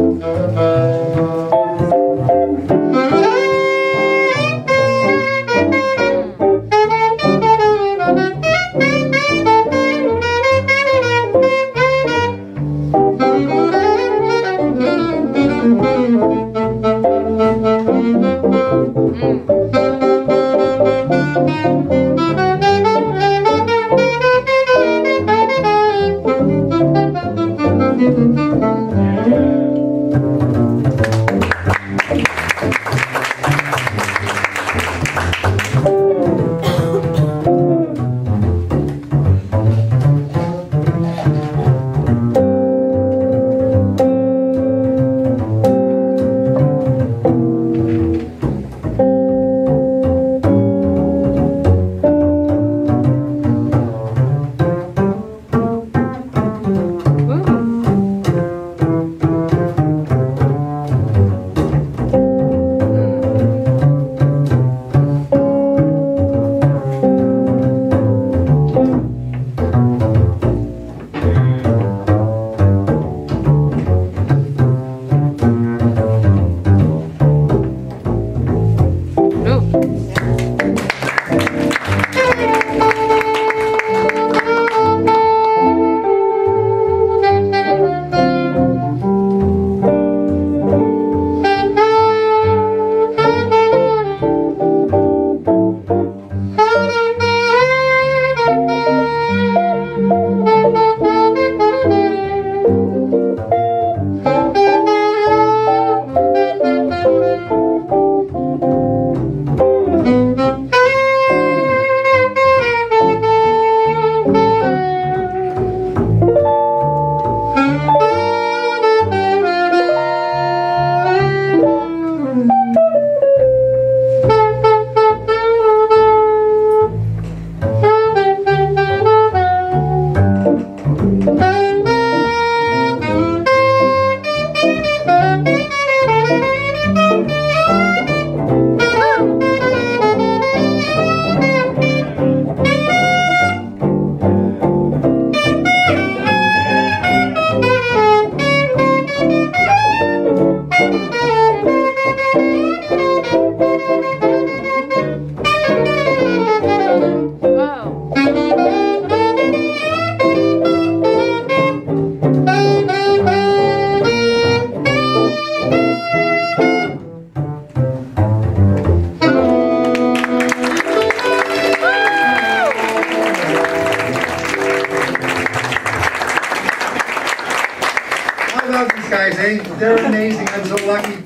They're amazing. I'm so lucky.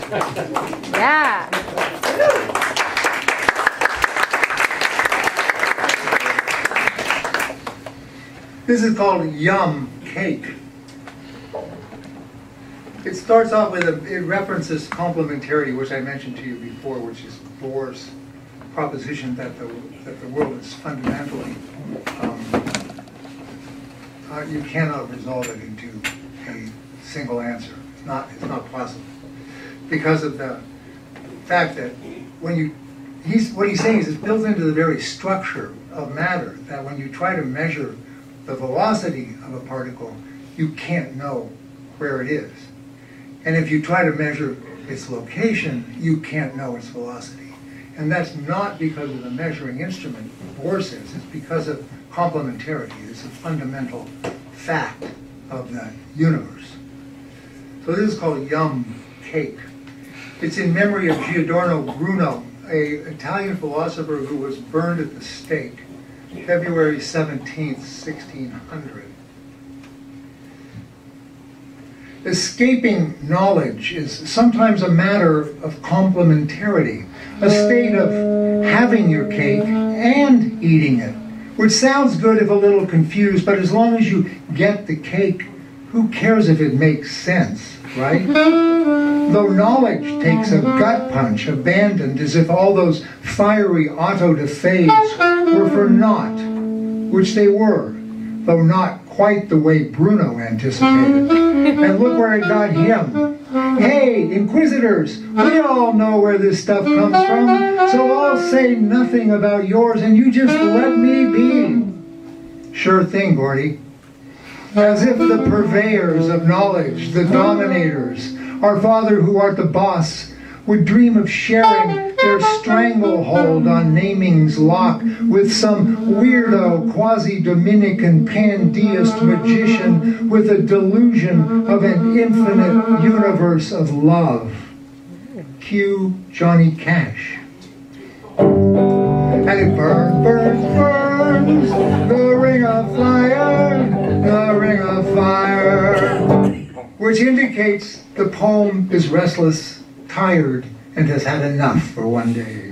Yeah. This is called Yum Cake. It starts off with it references complementarity, which I mentioned to you before, which is Bohr's proposition that the world is fundamentally, you cannot resolve it into a single answer. It's not possible, because of the fact that what he's saying is it's built into the very structure of matter, that when you try to measure the velocity of a particle, you can't know where it is. And if you try to measure its location, you can't know its velocity. And that's not because of the measuring instrument, Bohr says, it's because of complementarity. It's a fundamental fact of the universe. So this is called Yum Cake. It's in memory of Giordano Bruno, an Italian philosopher who was burned at the stake, February 17th, 1600. Escaping knowledge is sometimes a matter of complementarity, a state of having your cake and eating it, which sounds good if a little confused, but as long as you get the cake, who cares if it makes sense, right? Though knowledge takes a gut punch, abandoned as if all those fiery auto-da-fés were for naught, which they were, though not quite the way Bruno anticipated. And look where it got him. Hey, inquisitors, we all know where this stuff comes from, so I'll say nothing about yours and you just let me be. Sure thing, Gordy. as if the purveyors of knowledge, the dominators, our Father who art the boss, would dream of sharing their stranglehold on naming's lock with some weirdo quasi-Dominican pan-deist magician with a delusion of an infinite universe of love. Cue Johnny Cash. And it burns, burns, burns, the ring of fire, the ring of fire, which indicates the poem is restless, tired, and has had enough for one day.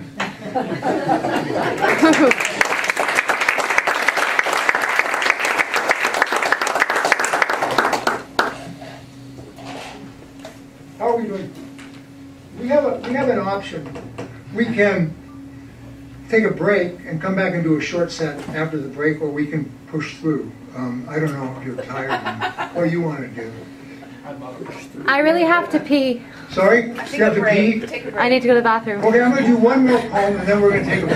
How are we doing? We have an option. We can take a break and come back and do a short set after the break, or we can push through. I don't know if you're tired and what you want to do. I really have to pee. Sorry? You have to pee? I need to go to the bathroom. Okay, I'm going to do one more poem and then we're going to take a break.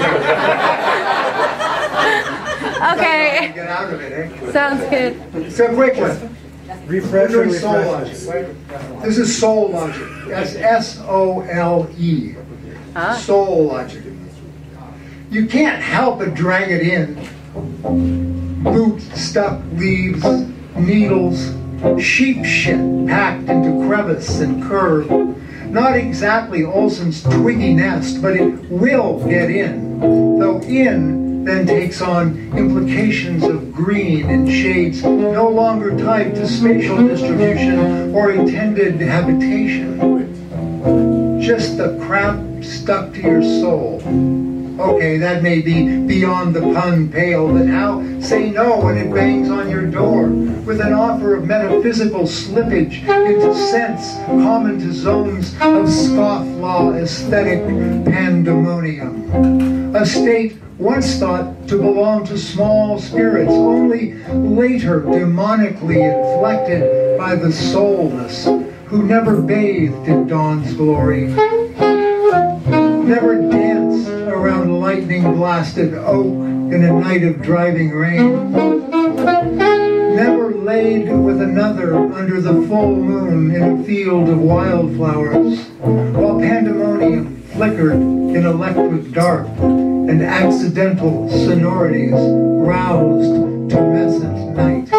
Okay. Get out of it, eh? Sounds good. It's a quick one. We're doing soul logic. This is soul logic. That's S-O-L-E. Soul logic. You can't help but drag it in. Boot, stuck, leaves, needles, sheep shit packed into crevice and curve. Not exactly Olson's twiggy nest, but it will get in. Though in then takes on implications of green and shades no longer tied to spatial distribution or intended habitation. Just the crap stuck to your soul. Okay, that may be beyond the pun pale, but how say no when it bangs on your door with an offer of metaphysical slippage into sense common to zones of scofflaw aesthetic pandemonium? A state once thought to belong to small spirits, only later demonically inflected by the soulless, who never bathed in dawn's glory, never danced around lightning-blasted oak in a night of driving rain, never laid with another under the full moon in a field of wildflowers, while pandemonium flickered in electric dark and accidental sonorities roused tumescent night.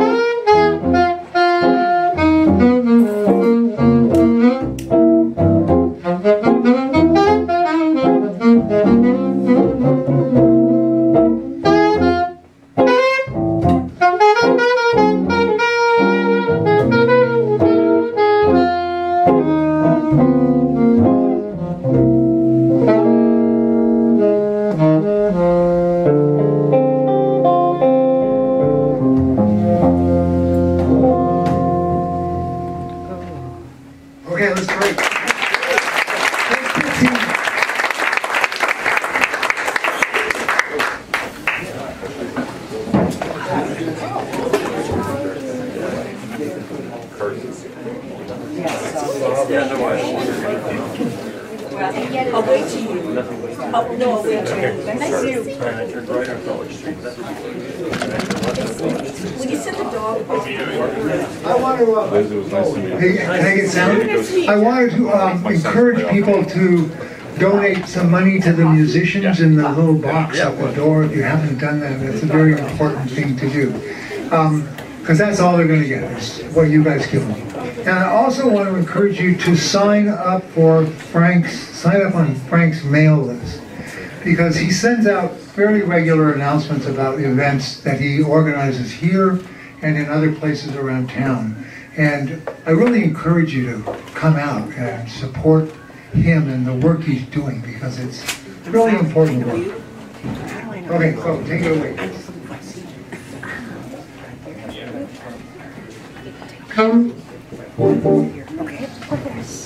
Okay, let's break. I'll wait till you. Oh, no, I'll wait till you. Nice to see you. When you set the dog off. I want to, hey, can I get sound? I wanted to encourage people to donate some money to the musicians in the little box at the door. If you haven't done that, that's a very important thing to do. Because that's all they're going to get, is what you guys give them. And I also want to encourage you to sign up on Frank's mail list, because he sends out fairly regular announcements about events that he organizes here and in other places around town. And I really encourage you to come out and support him and the work he's doing, because it's really important work. Okay, so take it away. Come. Okay, put this.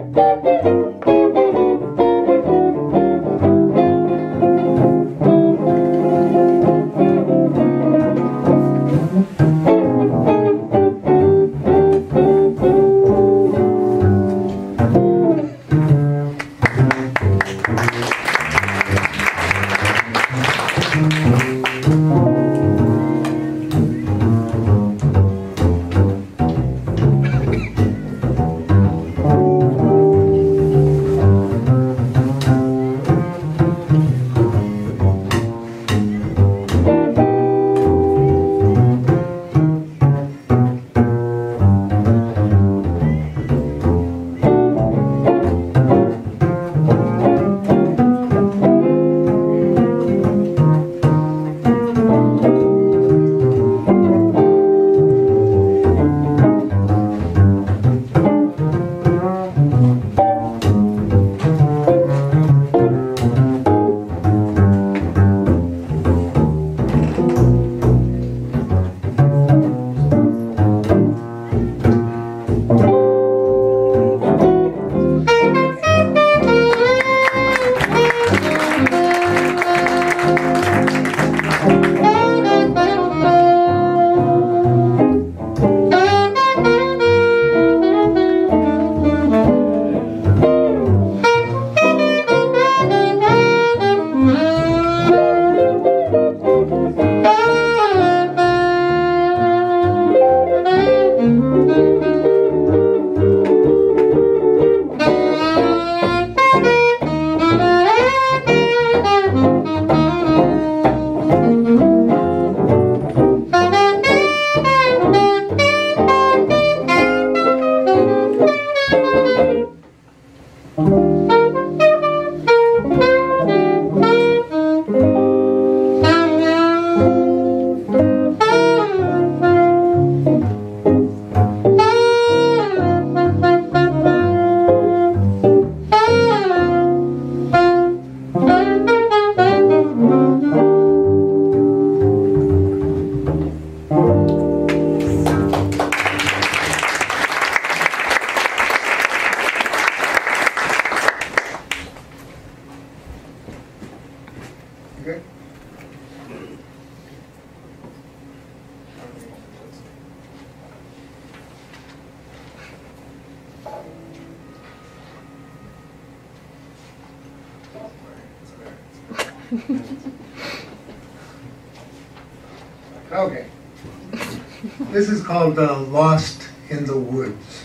Okay. This is called Lost in the Woods.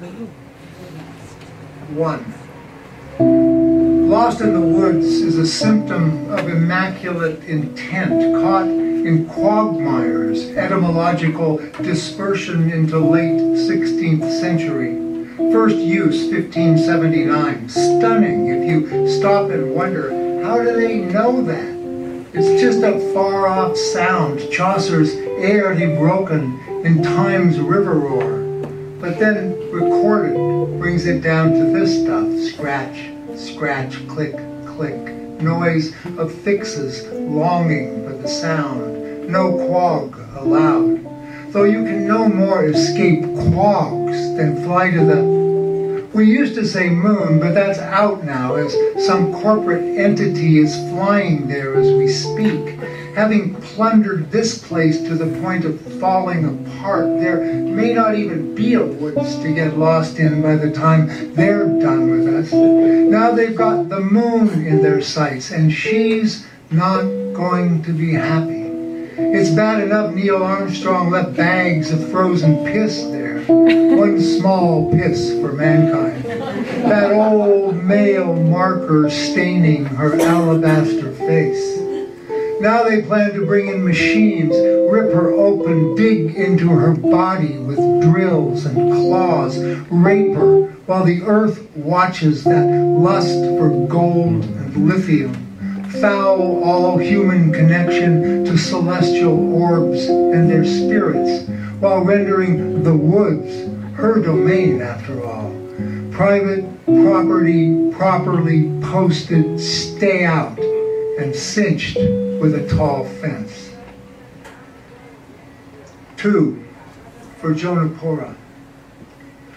1. Lost in the woods is a symptom of immaculate intent caught in quagmires, etymological dispersion into late 16th century. First use, 1579. Stunning if you stop and wonder, how do they know that? It's just a far-off sound, Chaucer's air he broken in time's river roar. But then recorded brings it down to this stuff, scratch, scratch, click, click, noise of fixes longing for the sound, no quag allowed. Though you can no more escape quags than fly to the... We used to say moon, but that's out now as some corporate entity is flying there as we speak. Having plundered this place to the point of falling apart, there may not even be a woods to get lost in by the time they're done with us. Now they've got the moon in their sights, and she's not going to be happy. It's bad enough Neil Armstrong left bags of frozen piss there. One small piss for mankind. That old male marker staining her alabaster face. Now they plan to bring in machines, rip her open, dig into her body with drills and claws, rape her, while the earth watches that lust for gold and lithium, foul all human connection to celestial orbs and their spirits, while rendering the woods her domain after all. Private property properly posted, stay out, and cinched with a tall fence. 2, for Jonapora.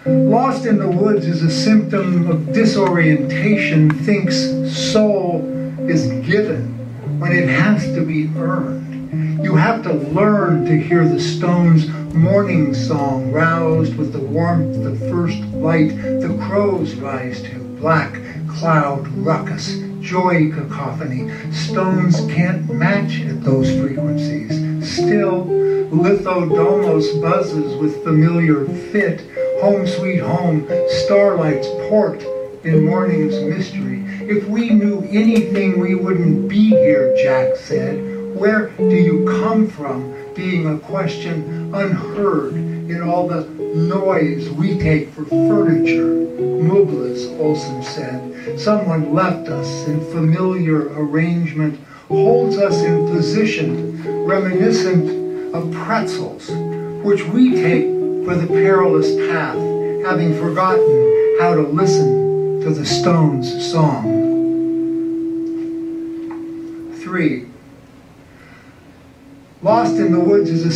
Lost in the woods is a symptom of disorientation, thinks soul is given when it has to be earned. You have to learn to hear the stone's morning song, roused with the warmth of first light the crows rise to, black cloud ruckus, joy cacophony. Stones can't match at those frequencies. Still, lithodomos buzzes with familiar fit. Home sweet home, starlight's port in morning's mystery. If we knew anything, we wouldn't be here, Jack said. Where do you come from? Being a question unheard in all the noise we take for furniture. Mublas, Olson said. Someone left us in familiar arrangement, holds us in position reminiscent of pretzels, which we take for the perilous path, having forgotten how to listen to the stone's song. 3. Lost in the woods is a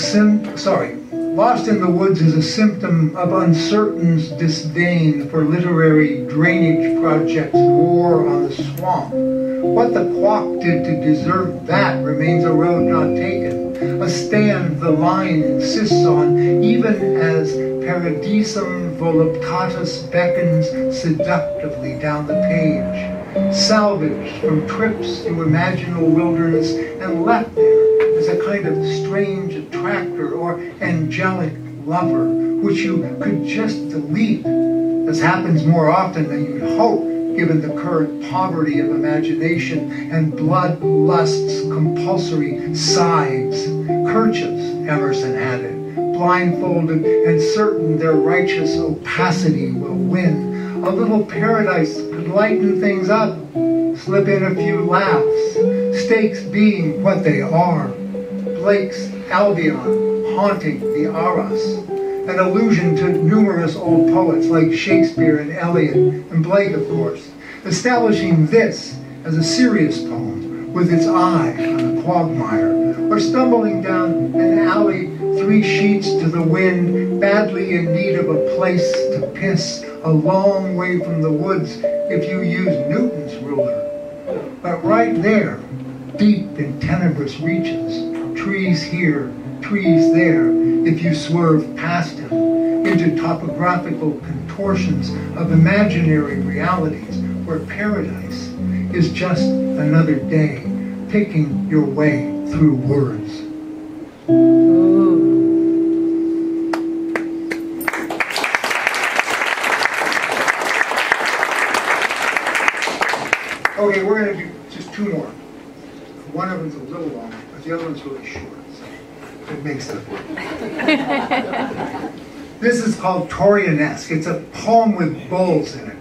symptom of uncertain's disdain for literary drainage projects, war on the swamp. What the quack did to deserve that remains a road not taken, a stand the line insists on, even as paradisum voluptatus beckons seductively down the page, salvaged from trips through imaginal wilderness and left there as a kind of strange attractor or angelic lover, which you could just delete, as happens more often than you'd hope, given the current poverty of imagination and bloodlust's compulsory sides. Kerchiefs, Emerson added, blindfolded and certain their righteous opacity will win. A little paradise could lighten things up, slip in a few laughs, stakes being what they are. Blake's Albion haunting the Aras, an allusion to numerous old poets like Shakespeare and Eliot and Blake, of course, establishing this as a serious poem with its eye on a quagmire, or stumbling down an alley 3 sheets to the wind, badly in need of a place to piss, a long way from the woods if you use Newton's ruler. But right there, deep in tenebrous reaches, trees here, trees there, if you swerve past him, into topographical contortions of imaginary realities where paradise is just another day, picking your way through words. Okay, we're going to do just 2 more. One of them's a little long, but the other one's really short, so it makes it. This is called Torianesque. It's a poem with bulls in it.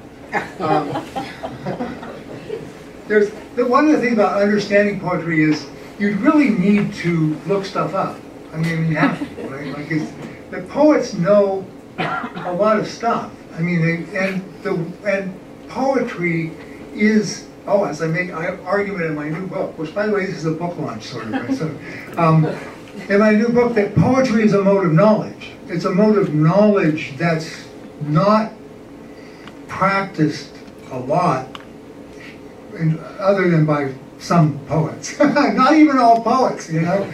One of the things about understanding poetry is you really need to look stuff up. I mean, you have to, right? Like the poets know a lot of stuff. I mean, and poetry is. Oh, as I make argument in my new book, which, by the way, this is a book launch, sort of. Right? So, in my new book, that poetry is a mode of knowledge. It's a mode of knowledge that's not practiced a lot, other than by some poets. Not even all poets, you know.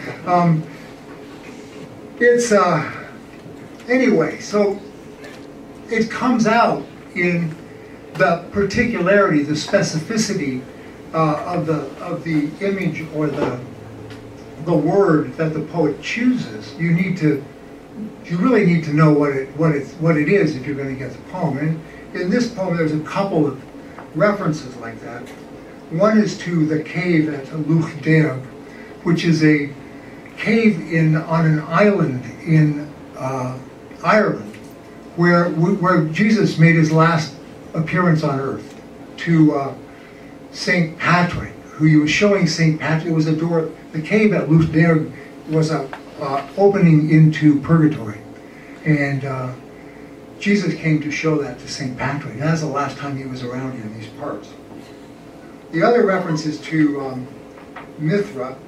Anyway. So it comes out in the particularity, the specificity of the image or the word that the poet chooses. You really need to know what it is if you're going to get the poem. And in this poem, there's a couple of references like that. One is to the cave at Luch Derg, which is a cave on an island in Ireland, where Jesus made his last appearance on earth, to St. Patrick, who he was showing St. Patrick. It was a door. The cave at Luch Derg was a opening into purgatory, and Jesus came to show that to St. Patrick. And that's the last time he was around here in these parts. The other reference is to Mithra.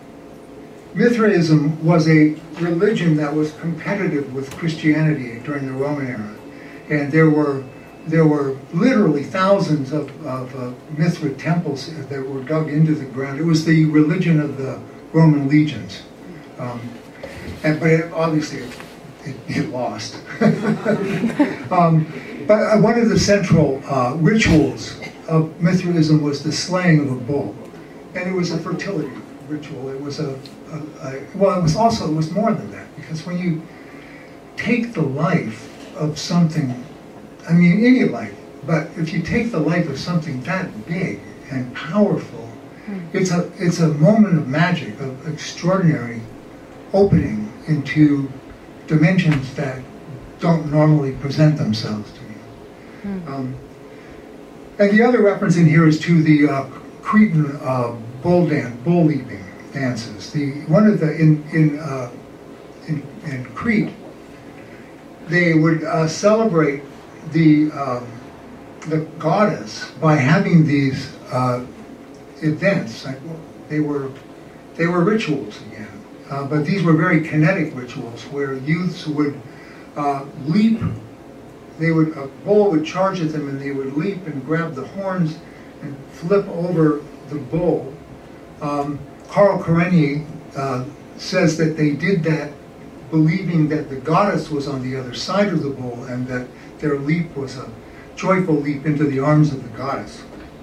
Mithraism was a religion that was competitive with Christianity during the Roman era. And there were literally thousands of Mithra temples that were dug into the ground. It was the religion of the Roman legions. But obviously it lost. But one of the central rituals of Mithraism was the slaying of a bull. And it was a fertility ritual. It was it was more than that, because when you take the life of something, I mean any life, but if you take the life of something that big and powerful, it's a moment of magic, of extraordinary opening into dimensions that don't normally present themselves to you. And the other reference in here is to the Cretan bull leaping dances. One of the in Crete, they would celebrate the goddess by having these events. Like, they were rituals again, but these were very kinetic rituals where youths would leap. A bull would charge at them, and they would leap and grab the horns and flip over the bull. Carl Karenyi says that they did that believing that the goddess was on the other side of the bull, and that their leap was a joyful leap into the arms of the goddess.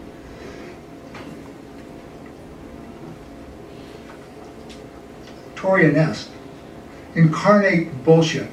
Torianest, incarnate bullshit.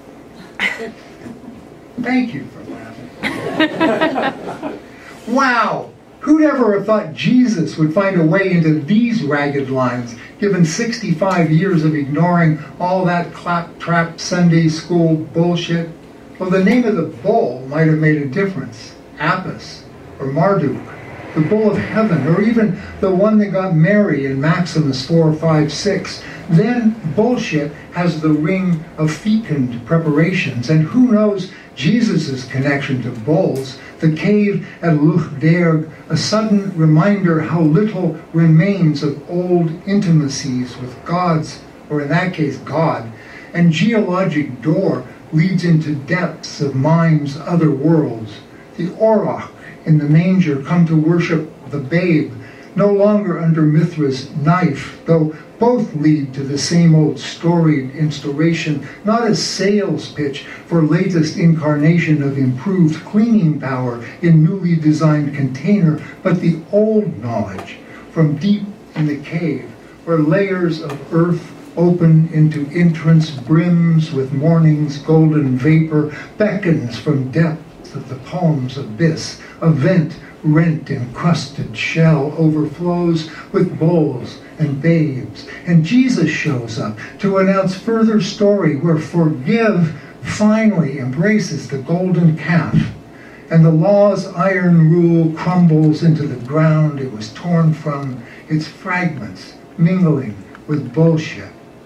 Thank you for laughing. Wow! Who'd ever have thought Jesus would find a way into these ragged lines, given 65 years of ignoring all that claptrap Sunday school bullshit? Well, the name of the bull might have made a difference. Apis, or Marduk, the bull of heaven, or even the one that got Mary in Maximus 4:5-6. Then bullshit has the ring of fecund preparations, and who knows Jesus' connection to bulls, the cave at Luchderg, a sudden reminder how little remains of old intimacies with gods, or in that case, God, and geologic door leads into depths of mind's other worlds. The Auroch in the manger come to worship the babe, no longer under Mithra's knife, though both lead to the same old storied instauration, not a sales pitch for latest incarnation of improved cleaning power in newly designed container, but the old knowledge from deep in the cave, where layers of earth open into entrance brims with morning's golden vapor, beckons from depths of the poem's abyss, a vent rent encrusted shell overflows with bulls and babes, and Jesus shows up to announce further story where forgive finally embraces the golden calf, and the law's iron rule crumbles into the ground it was torn from, its fragments mingling with bullshit.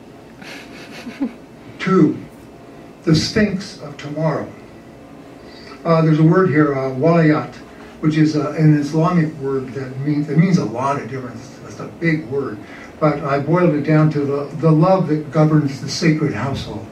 2. The Sphinx of Tomorrow. There's a word here, walayat, which is an Islamic word that means a lot of different. It's a big word, but I boiled it down to the love that governs the sacred household.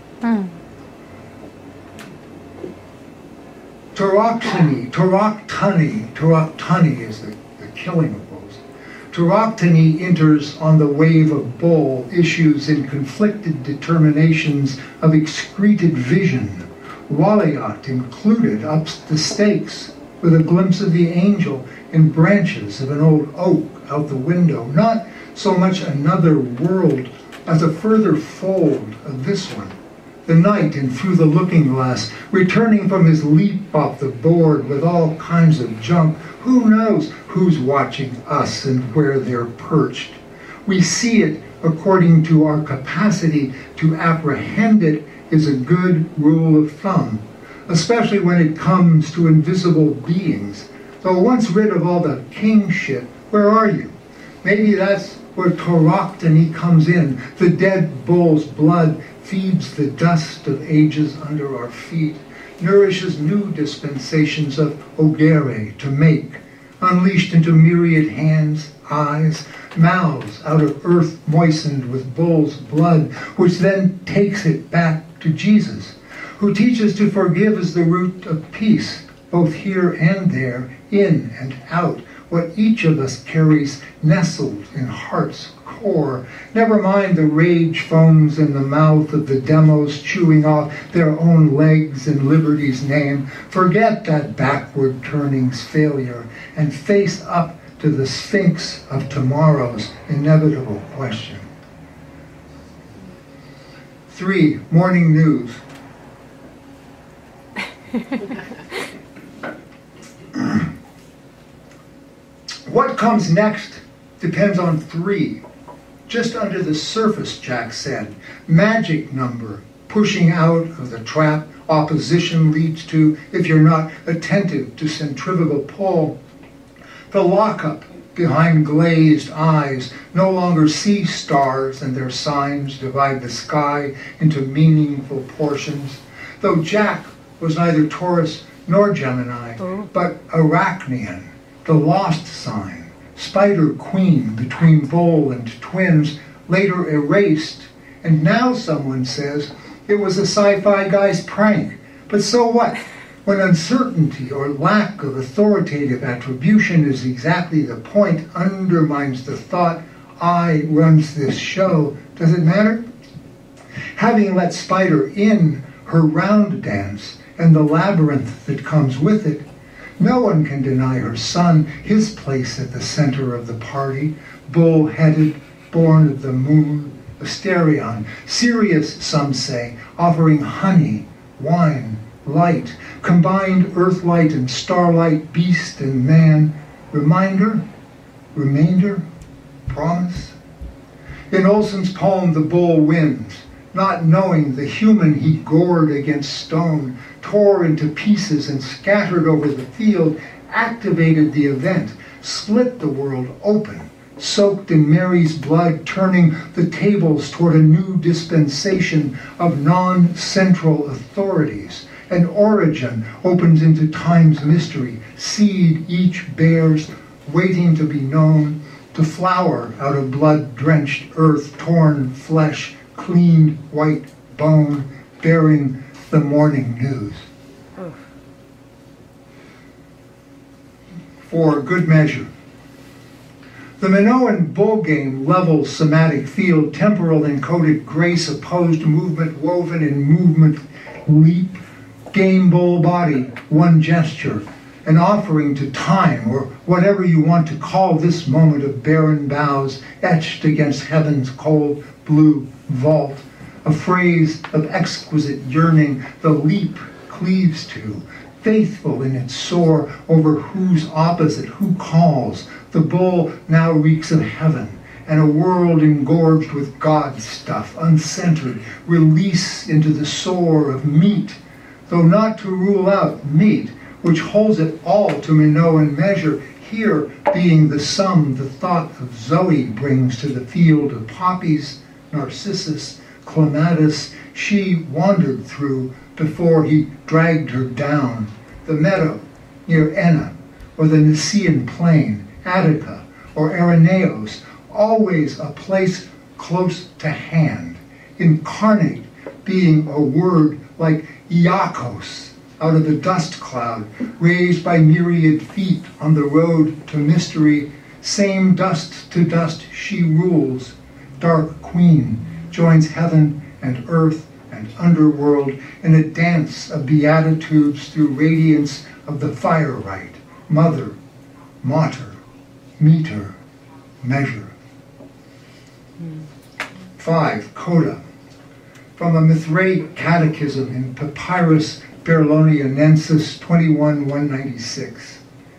Taraktani is the killing of bulls. Taraktani enters on the wave of bull issues in conflicted determinations of excreted vision. Walayat included ups the stakes with a glimpse of the angel in branches of an old oak out the window. Not so much another world as a further fold of this one. The knight in Through the Looking Glass, returning from his leap off the board with all kinds of junk. Who knows who's watching us and where they're perched? We see it according to our capacity to apprehend it is a good rule of thumb, especially when it comes to invisible beings. Though once rid of all the king shit, where are you? Maybe that's where Taraktani comes in. The dead bull's blood feeds the dust of ages under our feet, nourishes new dispensations of ogere to make, unleashed into myriad hands, eyes, mouths out of earth moistened with bull's blood, which then takes it back to Jesus, who teaches to forgive as the root of peace, both here and there, in and out, what each of us carries nestled in heart's core. Never mind the rage foams in the mouth of the demos chewing off their own legs in liberty's name. Forget that backward turning's failure and face up to the sphinx of tomorrow's inevitable question. 3, morning news. What comes next depends on 3. Just under the surface, Jack said. Magic number, pushing out of the trap opposition leads to if you're not attentive to centrifugal pull. The lockup behind glazed eyes no longer see stars and their signs divide the sky into meaningful portions. Though Jack was neither Taurus nor Gemini, but Arachnian, the lost sign, spider queen between bull and twins, later erased, and now someone says it was a sci-fi guy's prank. But so what? When uncertainty or lack of authoritative attribution is exactly the point, undermines the thought, I runs this show, does it matter? Having let Spider in her round dance and the labyrinth that comes with it, no one can deny her son his place at the center of the party, bull-headed, born of the moon, Asterion, Sirius, some say, offering honey, wine, light, combined earthlight and starlight, beast and man, reminder, remainder, promise. In Olson's poem, The Bull Wins, not knowing the human he gored against stone, tore into pieces and scattered over the field, activated the event, split the world open, soaked in Mary's blood, turning the tables toward a new dispensation of non-central authorities. An origin opens into time's mystery, seed each bears, waiting to be known, to flower out of blood-drenched earth, torn flesh, cleaned white bone, bearing the morning news. For good measure. The Minoan bull game levels somatic field, temporal encoded grace, opposed movement, woven in movement, leap, game bull body, one gesture, an offering to time, or whatever you want to call this moment of barren boughs etched against heaven's cold blue vault, a phrase of exquisite yearning the leap cleaves to, faithful in its soar over whose opposite, who calls. The bull now reeks of heaven, and a world engorged with God stuff, uncentered, release into the soar of meat, though not to rule out meat, which holds it all to Minoan measure, here being the sum the thought of Zoe brings to the field of poppies, Narcissus, Clematis, she wandered through before he dragged her down, the meadow near Enna, or the Nicaean plain, Attica, or Araneos, always a place close to hand, incarnate being a word like Iakos, out of the dust cloud, raised by myriad feet on the road to mystery, same dust to dust she rules, dark queen, joins heaven and earth and underworld in a dance of beatitudes through radiance of the fire rite, mother, mater, meter, measure. 5, coda. From a Mithraic catechism in Papyrus Babyloniensis 21:196.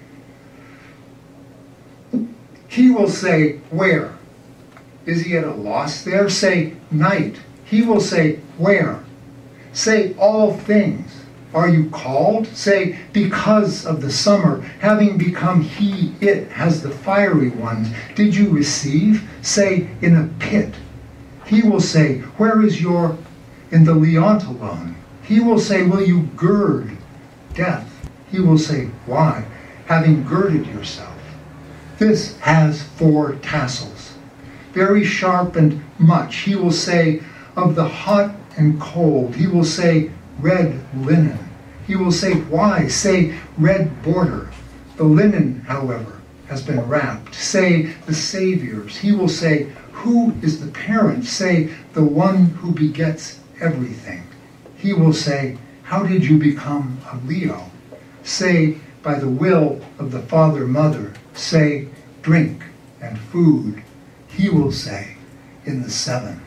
He will say, where? Is he at a loss there? Say, night. He will say, where? Say, all things. Are you called? Say, because of the summer, having become he, it, has the fiery ones. Did you receive? Say, in a pit. He will say, where is your, in the Leontolone? He will say, will you gird death? He will say, why? Having girded yourself. This has 4 tassels, very sharp and much. He will say, of the hot and cold. He will say, red linen. He will say, why? Say, red border. The linen, however, has been wrapped. Say, the saviors. He will say, who is the parent? Say, the one who begets everything. He will say, how did you become a Leo? Say, by the will of the father-mother. Say, drink and food. He will say, in the seven.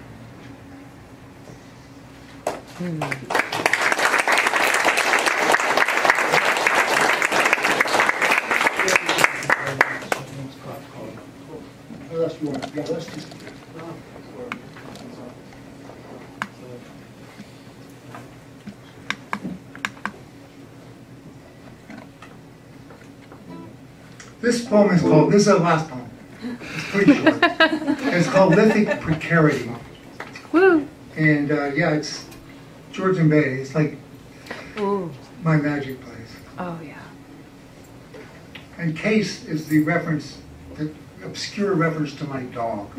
This poem is called, this is the last poem. It's pretty short. It's called Lithic Precarity. Woo! And yeah, it's Georgian Bay. It's like Ooh. my magic place. Oh, yeah. And case is the reference, the obscure reference to my dog.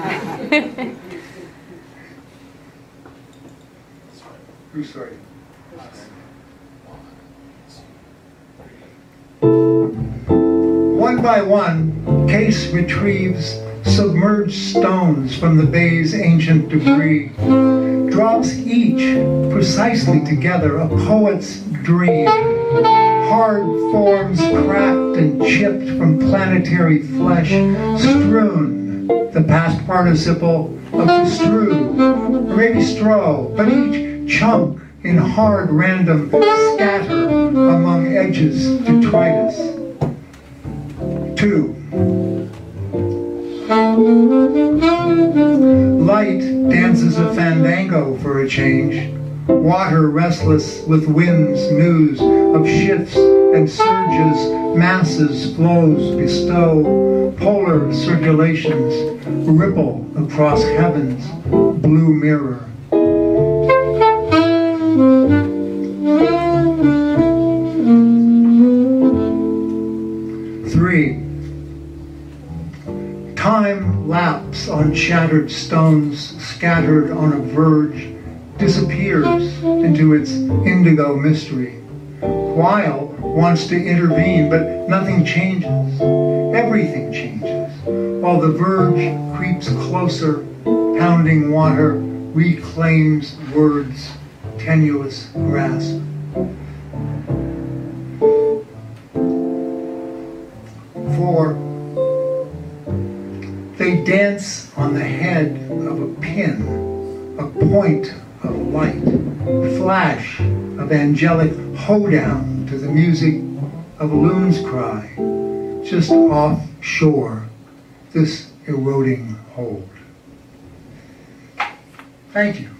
Who's sorry? One by one, Case retrieves submerged stones from the bay's ancient debris, drops each precisely together, a poet's dream. Hard forms cracked and chipped from planetary flesh, strewn, the past participle of to strew, or maybe strow, but each chunk in hard random scatter among edges detritus. 2. Light dances a fandango for a change. Water restless with winds, news of shifts and surges, masses, flows bestow, polar circulations, ripple across heaven's blue mirror. 3. Time laps on shattered stones, scattered on a verge, disappears into its indigo mystery. While wants to intervene, but nothing changes. Everything changes. While the verge creeps closer, pounding water reclaims words, tenuous grasp. 4. They dance on the head of a pin, a point of light, flash of angelic hoedown to the music of a loon's cry, just offshore, this eroding hold. Thank you.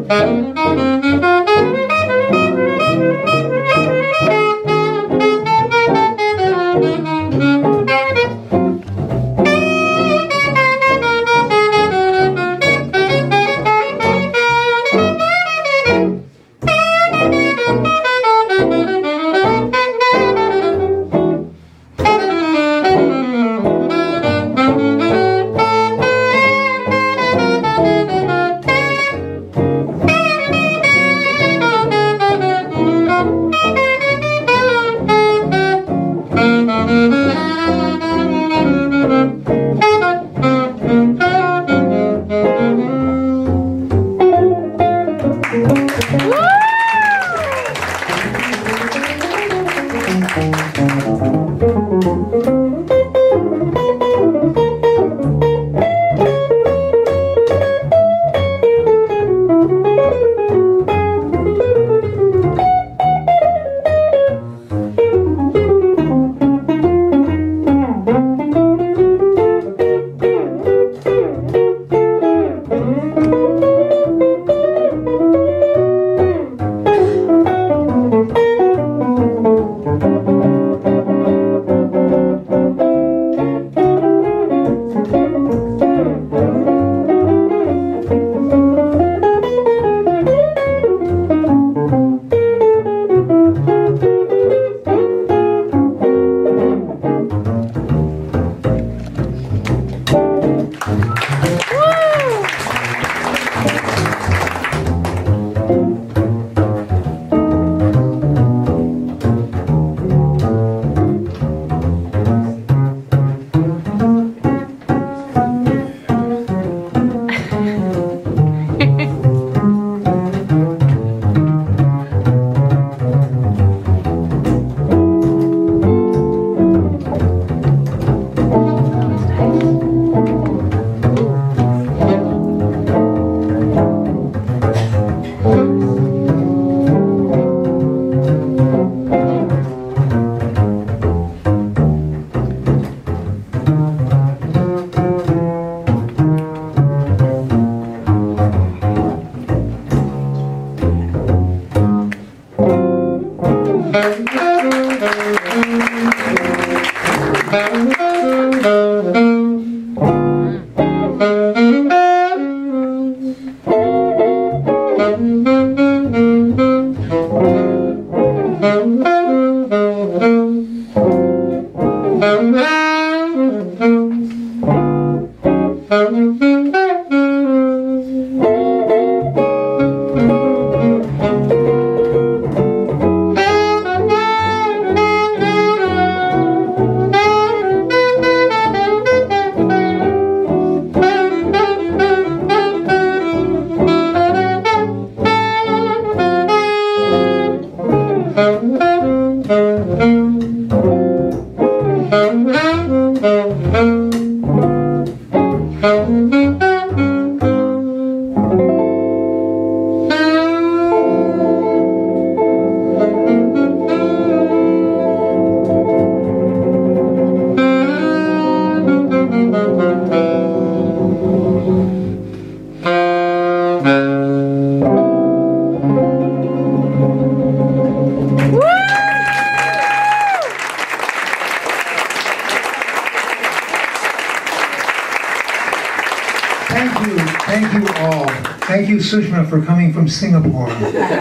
Thank you all. Thank you, Sushma, for coming from Singapore.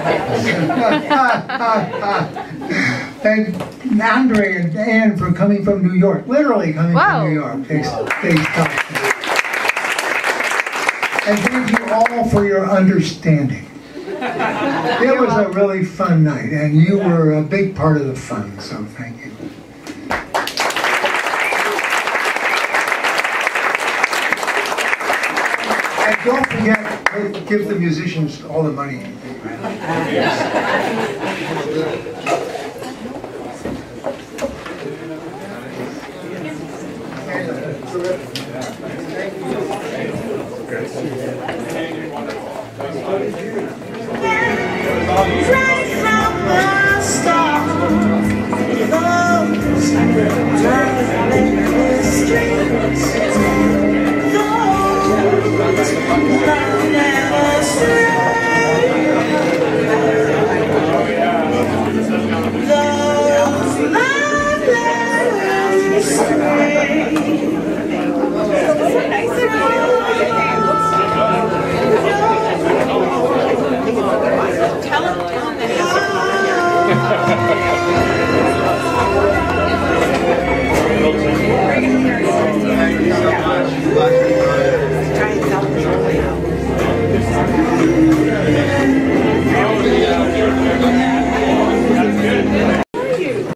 Thank Andre and Dan for coming from New York. Literally coming from New York. They stopped. And thank you all for your understanding. It was a really fun night, and you were a big part of the fun, so thank you. And don't forget, give the musicians all the money. Right from the start,